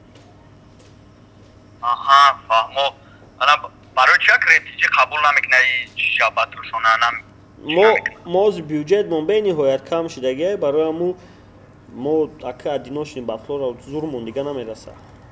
аҳа фаҳмо ана барои чӣ як рептиҷи қабул намекунаи чиша батлшона нам мо мо оз бюҷетмон бениҳоят кам шидагиай барои аму мо ака адиношни батлоро зурмон дига намераса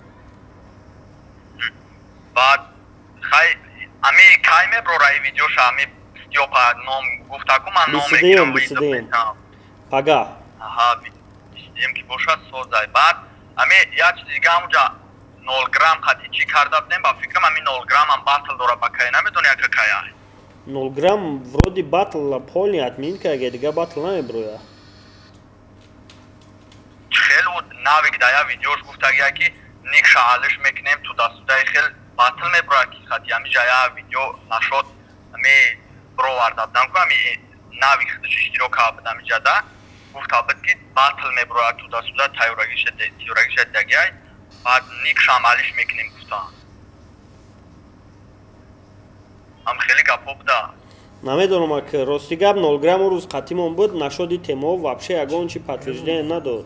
баъд хай ами кай меброра и видеоша ами стёпа ном гуфтаку ман ном бисидем бисидем пага аҳа бисидем ки бошад созай баъд ами як чизи дига ҳамуҷа нол грамм қати чӣ карда будем ба фикрам ами нол граммам батл дора ба кай намедони яка кая нол грамм вроде батл полни админка агар дига батл намеброя хелу навик дая видеош гуфтагия ки ник шаҳалиш мекунем ту дастудаи хел батл меброя ки хати ами ҷая видео нашод ми бровар дадам ку ами нави худш иштирок кардам инҷада гуфт албат ки батл меброяд туда суда тайёрагиш тайёрагиш дагай баъд ник шамалиш мекунем гуфтам ам хеле гапо буда намедонам ак рости гап нол грамм рӯз қатимон буд нашоди темо вообще ягон чи подтверждение надод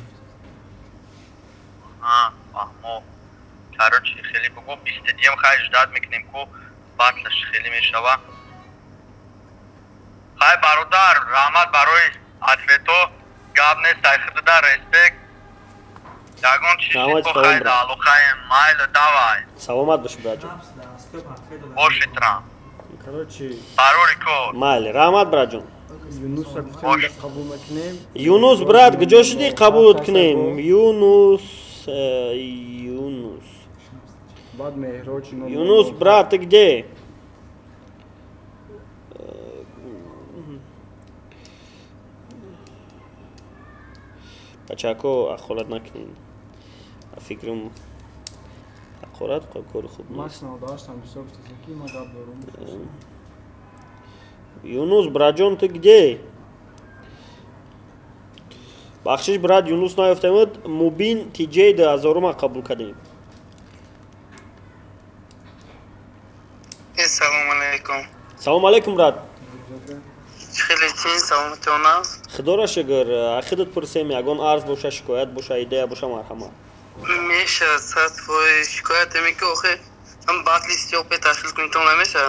а фаҳмо короче хеле бугу бистадиям хай ждат мекунем ку батлаш хеле мешава хай бародар раҳмат барои ответо гап нест айхудуда респект ягон чизи ку хай алохаем майла давай саломат боши браҷон бошитрам короче барори кор майли раҳмат браҷон юнуса гуфтем қабул мекунем юнус брат куҷо шудӣ қабулот кунем юнус юнус баъд меҳроҷ юнус брат ты где бачаҳако ҳақорат накунем фикрам ҳақорат кори хуб нест юнус браҷон ты где бахшиш брат юнус наёфтамуд мубин тиҷеи дуҳазорума қабул кардем салому алайкум салому алайкум брат хеле чин саломатон аст худоро шукр ахидат пурсем ягон арз боша шикоят боша идея боша марҳамат меша сад фоиз шикоят меки охе ам батли стёпе ташкил кунем то намеша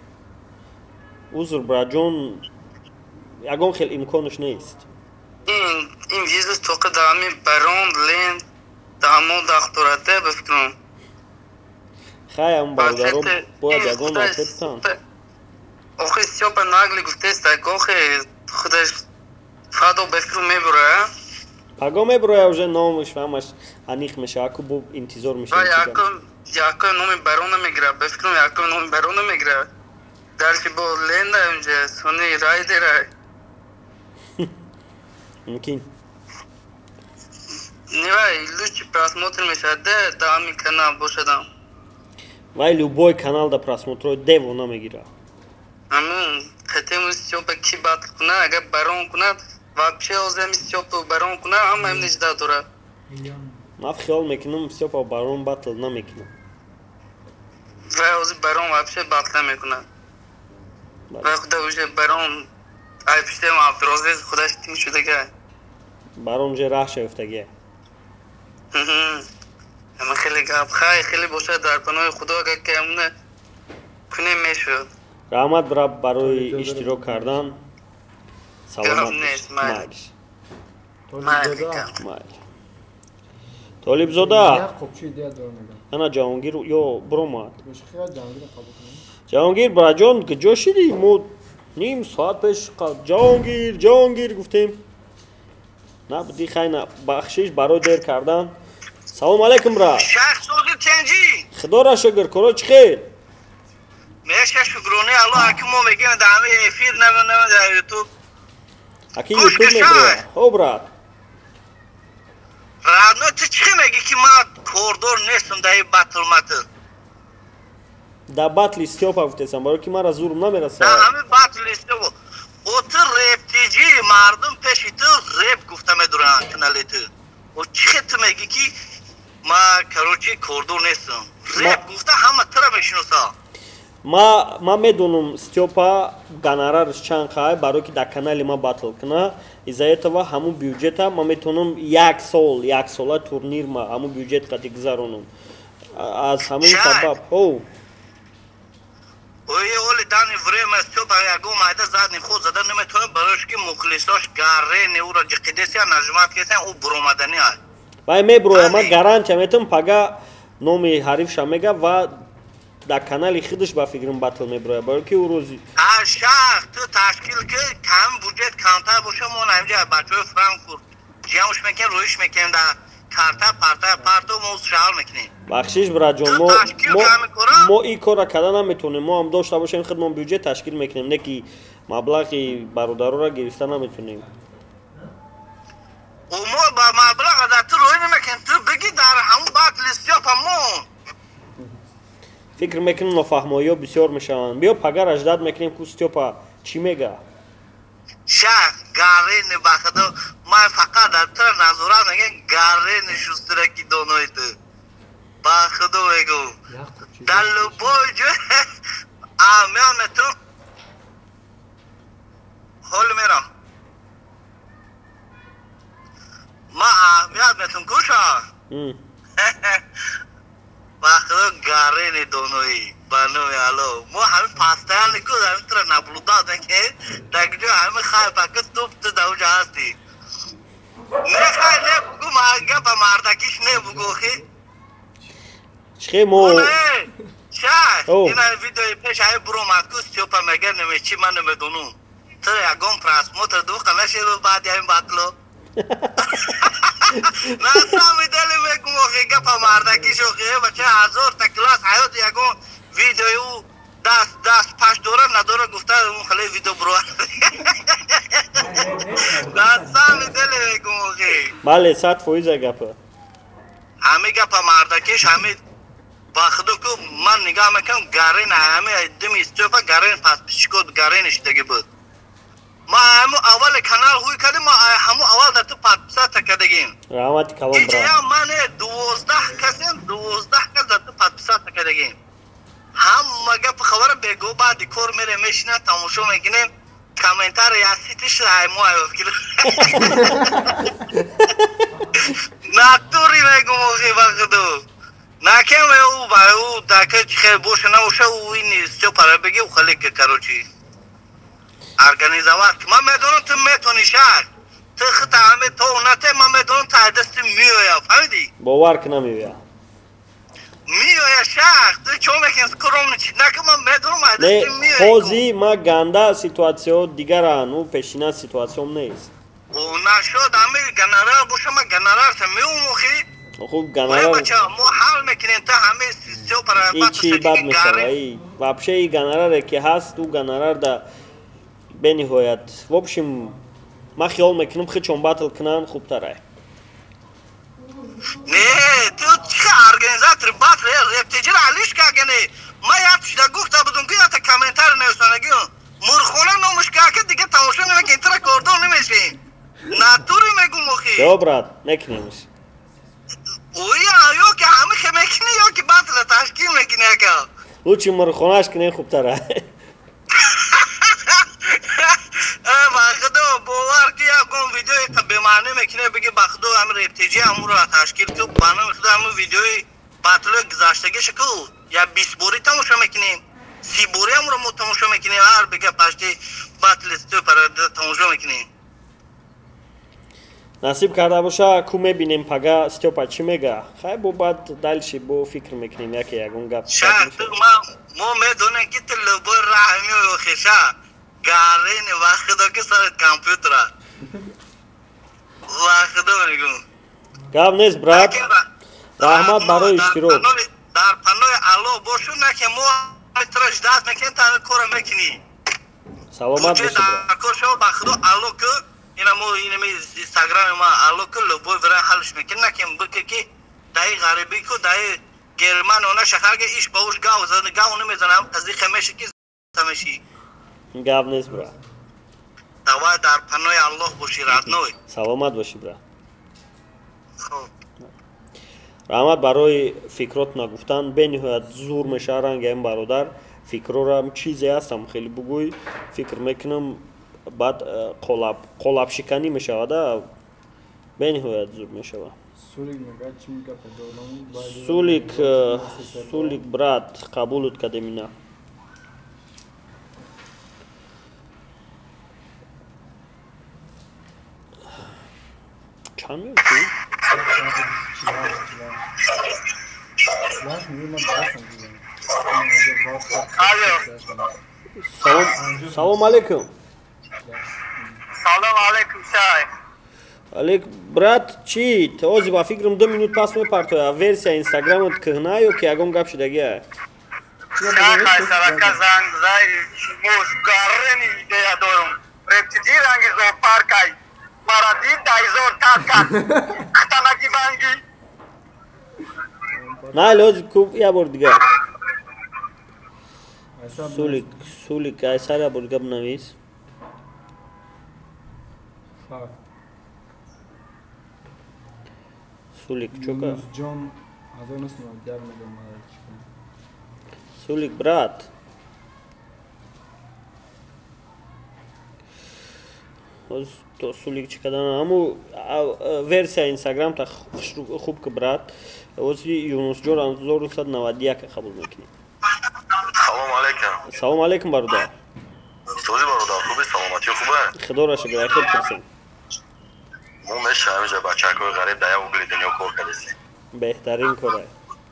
узр браҷон ягон хел имконаш нест ин ин визус тоқа дами барон лен дамо дахторате бифкрам хай ам бародаро бояд ягон ответ кунанд охе стёпа нагли гуфтест так охе худаш фадо бифкру мебура паго мебуроя уже номаш ҳамаш аниқ меша аку бо интизор мешавад яко яко номи барона мегира бифкрам яко номи барона мегира дарчи бо ленда унҷа сони райдера мумкин невай лучи просмотр мешаде дами канал бошадам вай любой канал да просмотрои дево намегира амун хотему стёпа ки батл кунад агар барон кунад вообще озами стёпа барон кунад ҳама ҳамне ҷда дорад ман хиёл мекунам стёпа барон батл намекунад вай ози барон вообще батл намекунад вай худа уже барон ай пиштем абдурозиз худаш тим шудага барон же раҳ шаёфтагия ама хеле гап хай хеле бошад дар паноҳи худо агар ки ҳамна кунем мешуд раҳмат брат барои иштирок кардан саломат майли толибзода ана ҷаҳонгир ё биромад ҷаҳонгир браҷон куҷо шидӣ мо ним соат пеш ҷаҳонгир ҷаҳонгир гуфтем набудӣ хайна бахшиш барои дер кардан салому алайкум брат шахсози ченҷи худоро шукр коро чӣ хел меша шукрони алло аки мо мегем дар эфир нава нава дар ютуб аки ютуб меброя хо брат радно ти чӣ меги ки ман кордор нестам дар ин батл матл да батли стёпа гуфтесам барои ки мара зурм намерасад ҳамин батли стёпа оту рептиҷи мардум пеши ту реп гуфта медоранд канали ту чӣ ту меги ки ман короче кордор нестам реп гуфта ҳама тура мешиносад ман медонам стёпа гонорараш чанд хай барои ки дар канали ма батл куна из-за этого ҳамун бюджета ман метавонам як сол як сола турнир ма ҳамун бюджет қати гузаронам аз ҳамин сабаб о ой оли дани время стёпа ягон майда задни худ зада наметавонам бароиш ки мухлисош гаррени уро ҷиқидеся нажмат кесен у буромадани ай вай меброя ман гарантия метавонам пага номи ҳарифша мега ва дар канали худаш ба фикрам батл меброя барои ки ӯ рӯзи ҳар шахр ту ташкил ки кам буҷет камтар боша мо наинҷа бачаҳои франкфурт ҷамъш мекунем рӯиш мекунем дар карта парта парто мо шаҳр мекунем бахшиш браҷон мо ин корро карда наметавонем мо ҳам дошта бошем худмон бюджет ташкил мекунем не ки маблағи бародароро гирифта наметавонем мо ба маблағ дар ту рӯй намекунем ту биги дар ҳамун батли стёпа мо фикр мекунем нофаҳмоиҳо бисёр мешаванд. Биё пага раҷдат мекунем ку Стёпа чӣ мега? Шах гарини бахадо ман фақат дар тара назорат мегем гарини шустраки доноиду. Бахадо мегу. Дар любой ҷо амёнатун ҳол мерам. Ма амёнат метун куша. Бахадо гарини донои. Банои ало мо ҳамин пастаяни ку дар тара наблудат мекунем дар ҷо ҳамин хай пака туп ту дар уҷа ҳасти. Не хай не бугу ма гапа мардакиш не бугу хи. Чхе мо шах ина видеои пеш ҳай буромад ку Стёпа мега немечи ман намедонум. Ту ягон просмотр дуқа нашеду баъди ҳамин батло. На сами дали мегум охи гапа мардакиш охи бача ҳазор та класс ҳаёт ягон видеои ӯ даст даст паш дора надора гуфта ӯ хеле видео буро. На сами дали мегум охи. Бале сад фоиза гапа. ҳами гапа мардакиш ҳами ба худо ку ман нигоҳ мекунам гарин ҳами дими Стёпа гарин пас пичкот гарин иштаги буд. Ма ҳаму аввали канал ҳуй кардим ма ҳаму аввал дар ту подписата кардагим. Раҳмати калом бра. Иҷа мане дувоздаҳ касем дувоздаҳ кас дар ту подписата кардагим. ҳама гапи хабара бегу баъди кор мерем мешинем тамошо мекунем комментар яситиш ҳаймо аёфкил. Натури мегум охи ба худо. Накем ӯ ба ӯ дака хел боша набоша ӯ ин Стёпара беги ӯ хеле короче организовать. Ман медонам ту метони шах. Ту хита ҳаме то нате ман медонам та дасти миёя. Фаҳмидӣ? Бовар ки намеоя. Миёя шах. Ту чо мекунӣ скромно чи нака ман медонам та дасти миёя. Ҳозир ма ганда ситуатсияҳо дигаранд. Ӯ пешина ситуатсиям нест. Ӯ нашуд ҳаме гонорар боша ман гонорарша меум охи. Хуб гонорар. Бача мо ҳал мекунем та ҳаме Стёпара ичи бад мешава. Вообще и гонораре ки ҳаст ӯ гонорар да бениҳоят. В общем ма хиёл мекунам хичон батл кунанд хубтар ай. Не, ту чиқа организатори батл рептиҷи алиш кагане. Ма як шуда гуфта будум ки ята комментар нависонаги мурхона номуш кака дига тамошо намекунӣ тра кордон намешавӣ. Натури мегум охи. Ё брат, некунемиш. Оя ё ки ҳами хе мекунӣ ё ки батла ташкил мекунӣ ака. Лучи мурхонаш кунем хубтар ай. Ба худо бовар ки ягон видеои бемаънӣ мекунӣ биги ба худо ҳами рептиҷи ҳамуро ташкил ку банои худо ҳами видеои батлои гузаштагиша ку я бист борӣ тамошо мекунем си борӣ ҳамуро мо тамошо мекунем ҳар бига пашти батли Стёпара тамошо мекунем. Насиб карда боша ку мебинем пага Стёпа чӣ мега. Хай бо бад дальши бо фикр мекунем яке ягон гап. Шах ту мо медонем ки ту любой раҳми охиша гарини ба худо ки сари компютера. Ба худо мегум. Гап нест брат. Раҳмат барои иштирок. Дар панои Алло бошу наке мо тра ждат мекунем та кора мекунӣ. Саломат боши брат. Дар кор шава ба худо Алло ку ина мо инами инстаграми ма Алло ку любой вара ҳалш мекунем накем бики ки даи ғарибӣ ку даи герман она шахарга иш ба уш гав зада гав намезанам ази хемеши ки тамеши. Гап нест брат. Давай дар панои Аллоҳ боши радной. Саломат боши брат. Хуб. Раҳмат барои фикрот нагуфтан бениҳоят зур мешавад ранги ин бародар. Фикрорам чизе ҳастам хеле бугӯй фикр мекунам баъд қолаб қолабшиканӣ мешавада бениҳоят зур мешавад. Сулик мега чӣ мегапа дорам? Сулик Сулик брат қабулут кардем ина. Чанд меоти? Салом алейкум. Салом алейкум шай. Алейк брат чӣ ҳозир ба фикрам ду минут пас мепартоя версия инстаграмот кӯҳна ё ки ягон гап шудагия? Шахай сарака занг зай мус гаррени идея дорум. Рептиҷи ранги зоопаркай. Маради дайзор така. Хатанаки банги. Майли ҳозир кӯ я бор дигар. სულიკ სულიკ აი ეს არა ბურგაბნავის ხა სულიკ ჩოკა ჯონ აზონოს ნო დიაგნოზა მარაჩი სულიკ ბრატ ოს то სულიკ ჩიკადან ამუ ვერსია ინსტაგრამ და ხუბკ ბრატ ოსი იუნუს ჯორან ზორუსად ნავადიაკ ხაბულ მეკნი Salam alaikum. Salam alaikum baruda. Sozi baruda, خوبی سلامتی خوبه؟ خدا شکر خیلی خوبی. مو میشه همیشه بچه‌های غریب دایا وگلی دنیا کار کردیم. بهترین کاره.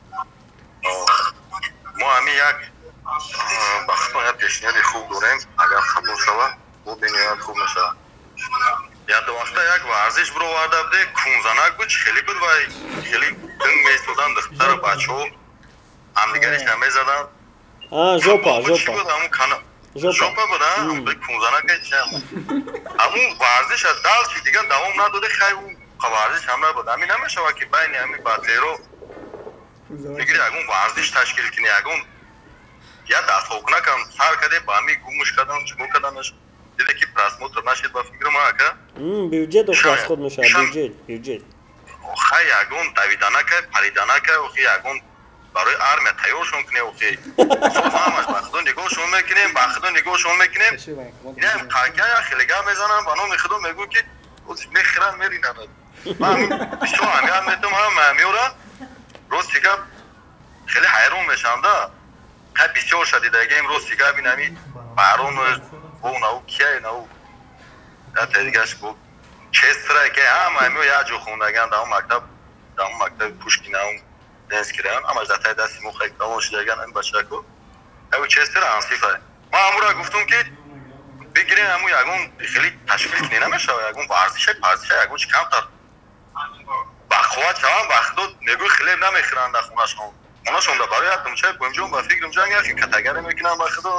ما همی یک بخش ما یک پیشنهاد خوب داریم. اگر قبول شود، او بنیاد خوب میشه. یا دو وقتا یک ورزش برو وارد بده، کونزنک بود، خیلی بود و خیلی دنگ میستودن دختر بچه‌ها. هم دیگرش نمیزدن. آه جوپا جوپا جوپا بود ها به پونزده که چه همون ورزش از دال چی دیگه دوام نداده خیلی اون ورزش هم نبود همین نمیشه که بین همین باتلرو بگیری اگون ورزش تشکیل کنی اگون یا دست حکنا کم سر کده با همی گومش کدن چگو کدنش دیده که پراسموتر نشید با فکر ما که بیوجه دو کلاس خود میشه بیوجه بیوجه خیلی اگون دویدانه که پریدانه که و خیلی اگون برای آرمیا تیارشون کنه و خیلی همش بخدا نگاهشون میکنیم بخدا نگاهشون میکنیم اینه هم قاکه یا خیلیگه میزنم بانو میخدو میگو که میخیرم میری نداد من بیشتر همی هم میتونم هم همیورا روز دیگه خیلی حیرون میشم ده خیلی بسیار شدیده اگه این روز دیگه بین همی بارون او نو کیه نو یا تیرگش گو چستره که هم همیو یا جو خوندگن در مکتب در مکتب پوشکین هم دنس کردن اما جدای دستی مخیک داموش دیگران این بچه کو او چستر آنسیفه ما امورا گفتم که بگیرین امو یگون خیلی تشکیل کنی نمیشه یگون ورزشه ورزشه یگون چی کم تر بخواد چوان بخدو نگو خیلی نمیخرن در خونه شون اونا شون در برای حتم چه بومجون با فکرم جنگ یا که کتگره میکنن بخدو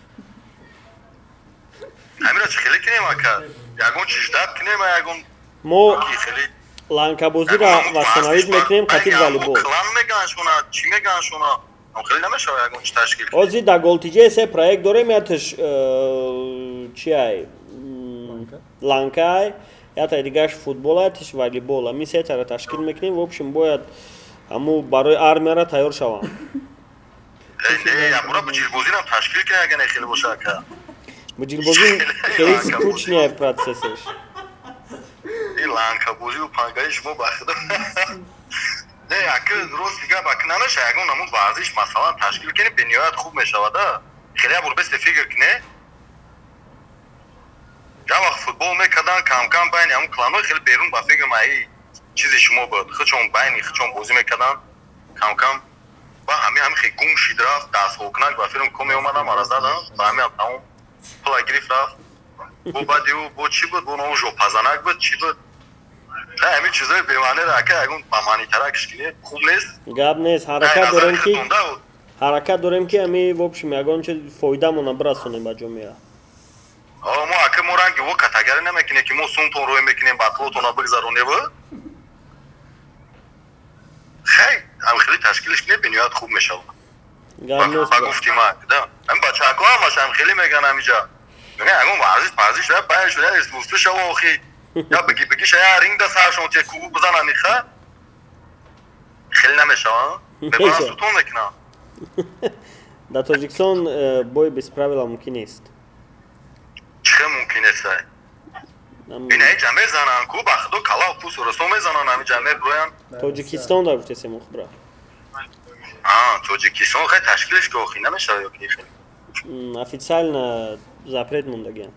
همین را چی خیلی کنیم اکر یگون چیزداد کنیم یگون مو لانکابوزی را واسناوید میکنیم خطیب والیبال. کلان میگن شونا، چی میگن شونا؟ هم خیلی نمیشه یکون چی تشکیل. اوزی دا گولتیجه سه پروژه داریم یا تش چیای لانکای یا تا دیگهش فوتبال تش والیبال. می سه تا تشکیل میکنیم و بشیم باید همو برای آرمیا را تیار شوم. ای یا برای بجیلبازی هم تشکیل کنه اگه نخیلی باشه که. بجیلبازی خیلی سکوچنیه پروسسش. لانکابوزی و پانگایش مو بخدا نه اگه درست دیگه بکنه نشه اگه نمون ورزش مثلا تشکیل کنی به نیایت خوب میشه و ده خیلی بر بست فکر کنه جا وقت فوتبال میکردن کم کم بین همون کلانو خیلی بیرون با فکر مایی چیزی شما بود خچون بینی خچون بازی میکردن کم کم با همین همین خیلی گم شید رفت دست حکنک با فیلم کمی اومدن مرا زدن با همین هم تمام پلا گریف رفت بو بعدیو بو چی بود بو نو جو پزنک بود چی بود نه همین چیزای بیمانه را که اگون پامانی ترکش کنه خوب نیست گاب نیست حرکت داریم که حرکت داریم که همی وبشیم اگون چه فایده مون برسونیم با جامعه آه ما اگه مورانگی و کاتگری نمیکنه که ما سونتون روی میکنیم باطلوتون بگذارونه بود خیلی هم خیلی تشکیلش کنه بنیاد خوب میشه گاب نیست با گفتیم ها هم بچه ها هم خیلی میگن همیجا میگن اگون ورزش ورزش را باید شده اسموسته شو آخی یا بگی بگی شاید رینگ دا سرشون تیه کوبو بزنن نیخه خیلی نمیشه ها ببرن سوتون میکنن در تاجیکستان بای بیس پراویلا ممکن نیست چه ممکن است این ای جمعه زنن کو بخدو کلا و پوس و رسو میزنن همی جمعه بروین تاجیکستان دار بوده سیمون خبره آه تاجیکستان خیلی تشکیلش که آخی نمیشه یا که خیلی افیциально запрет موندگیان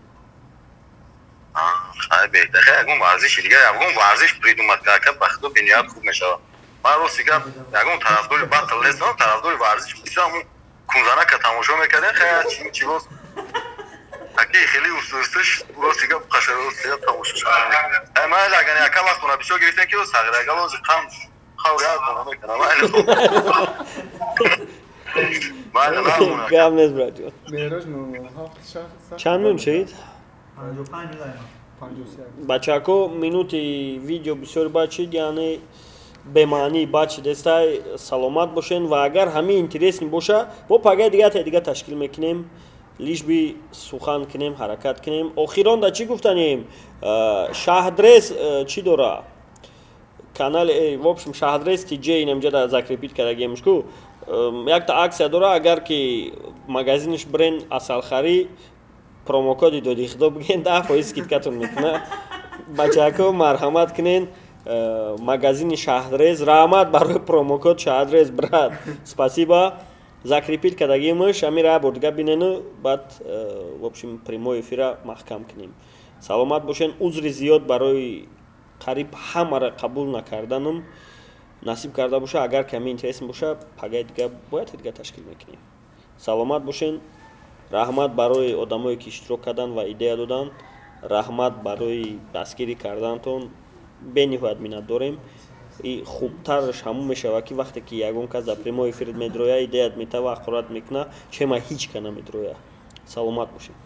خیلی بهتره خیلی اگون ورزش دیگه اگون ورزش پریدومت که بخدو بنیاد خوب میشه من رو سیگه اگون طرفدار بطل نیستم طرفدار ورزش میشه همون کنزانه که تماشا میکنه خیلی چی چی باز اگه خیلی اصورستش رو سیگه قشر رو سیگه تماشا شده اما اگه اکا وقت کنه بیشتر گرفتن که ساقر اگه باز خم خوری از کنه میکنه من نمونه گم نیست برای جان مهراج نو هفت شخص چند میم شدید؟ پنج و پنج داریم پنج و سه بچه اکو مینوتی ویدیو بسیار بچید یعنی бемаънӣ бачи дестай саломат бошен ва агар ҳамин интересни боша бо пагаи дига та дига ташкил мекунем лишби сухан кунем ҳаракат кунем охирон да чӣ гуфтанем шаҳрдрес чӣ дора канали в общем шаҳрдрес тиҷей инамҷа да закрепит кардагиемшку якта аксия дора агар ки магазиниш бренд асалхари промокоди доди худо бигӯен да фоиз скидкатон мекуна бачаҳако марҳамат кунен магазини шаҳрдрез раҳмат барои промокод шаҳрдрез брат спасибо закрепит кардагиемш амира бор дига бинену баъд в общем прямой эфира маҳкам кунем саломат бошен узри зиёд барои қариб ҳамара қабул накарданам насиб карда боша агар ками интересен боша пагаи дига бояд дига ташкил мекунем саломат бошен раҳмат барои одамое ки иштирок кардан ва идея додан раҳмат барои дастгирӣ кардантон бениҳоят миннат дорем и хубтарш ҳамун мешавад ки вақте ки ягон кас дар прямой эфир медроя идеят метава ақорат мекуна чема ҳеҷ ка намедроя саломат бошем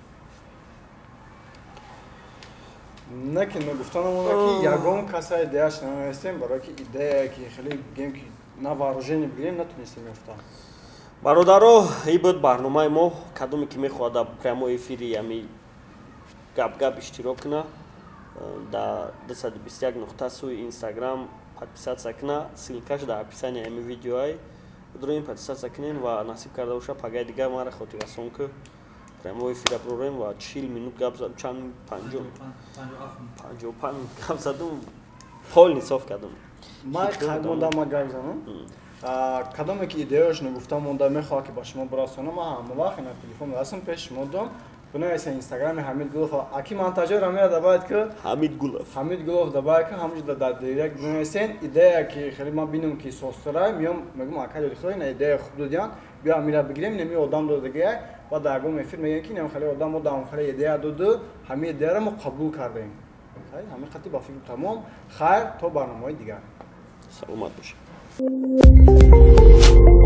неки нагуфтанамона ки ягон каса идеяш намевестем барои ки идея ки хеле гем ки на вооружение бигирем натунистем ёфта бародаро ин буд барномаи мо кадоме ки мехоҳад дар прямой эфири ами гап-гап иштирок куна дар двести двадцать один нуқта суи инстаграм подписаться куна силкаш дар описанияи ами видеои дурем подписаться кунен ва насиб карда боша пагаи дига мара хотиррасон ки прямой эфира бурем ва чил минут гап задам чанд панҷоҳ панҷоҳу панҷ минут гап задам ҳол нисоф кардам ман қайдмонда ма гап занам кадоме ки идеяш нагуфтам монда мехоҳад ки ба шумо бирасонам ман ҳама вақт ина телефон расм пеш шумо дом бинависа инстаграми ҳамид гулов аки монтажер амира дабаед ки ҳамид гулов ҳамид гулов дабаед ки ҳамуҷа дар директ бинависен идея ки хеле ман бинам ки состара миём мегум ака доди худо ина идея хуб додиан биё амира бигирем неми одам додагия ва дар ягон эфир мегӯем ки нем хеле одам мо дар охира идея доду ҳамин идеяро мо қабул кардаем ҳамиқати ба фикр тамом хайр то барномаҳои дигар саломат бошед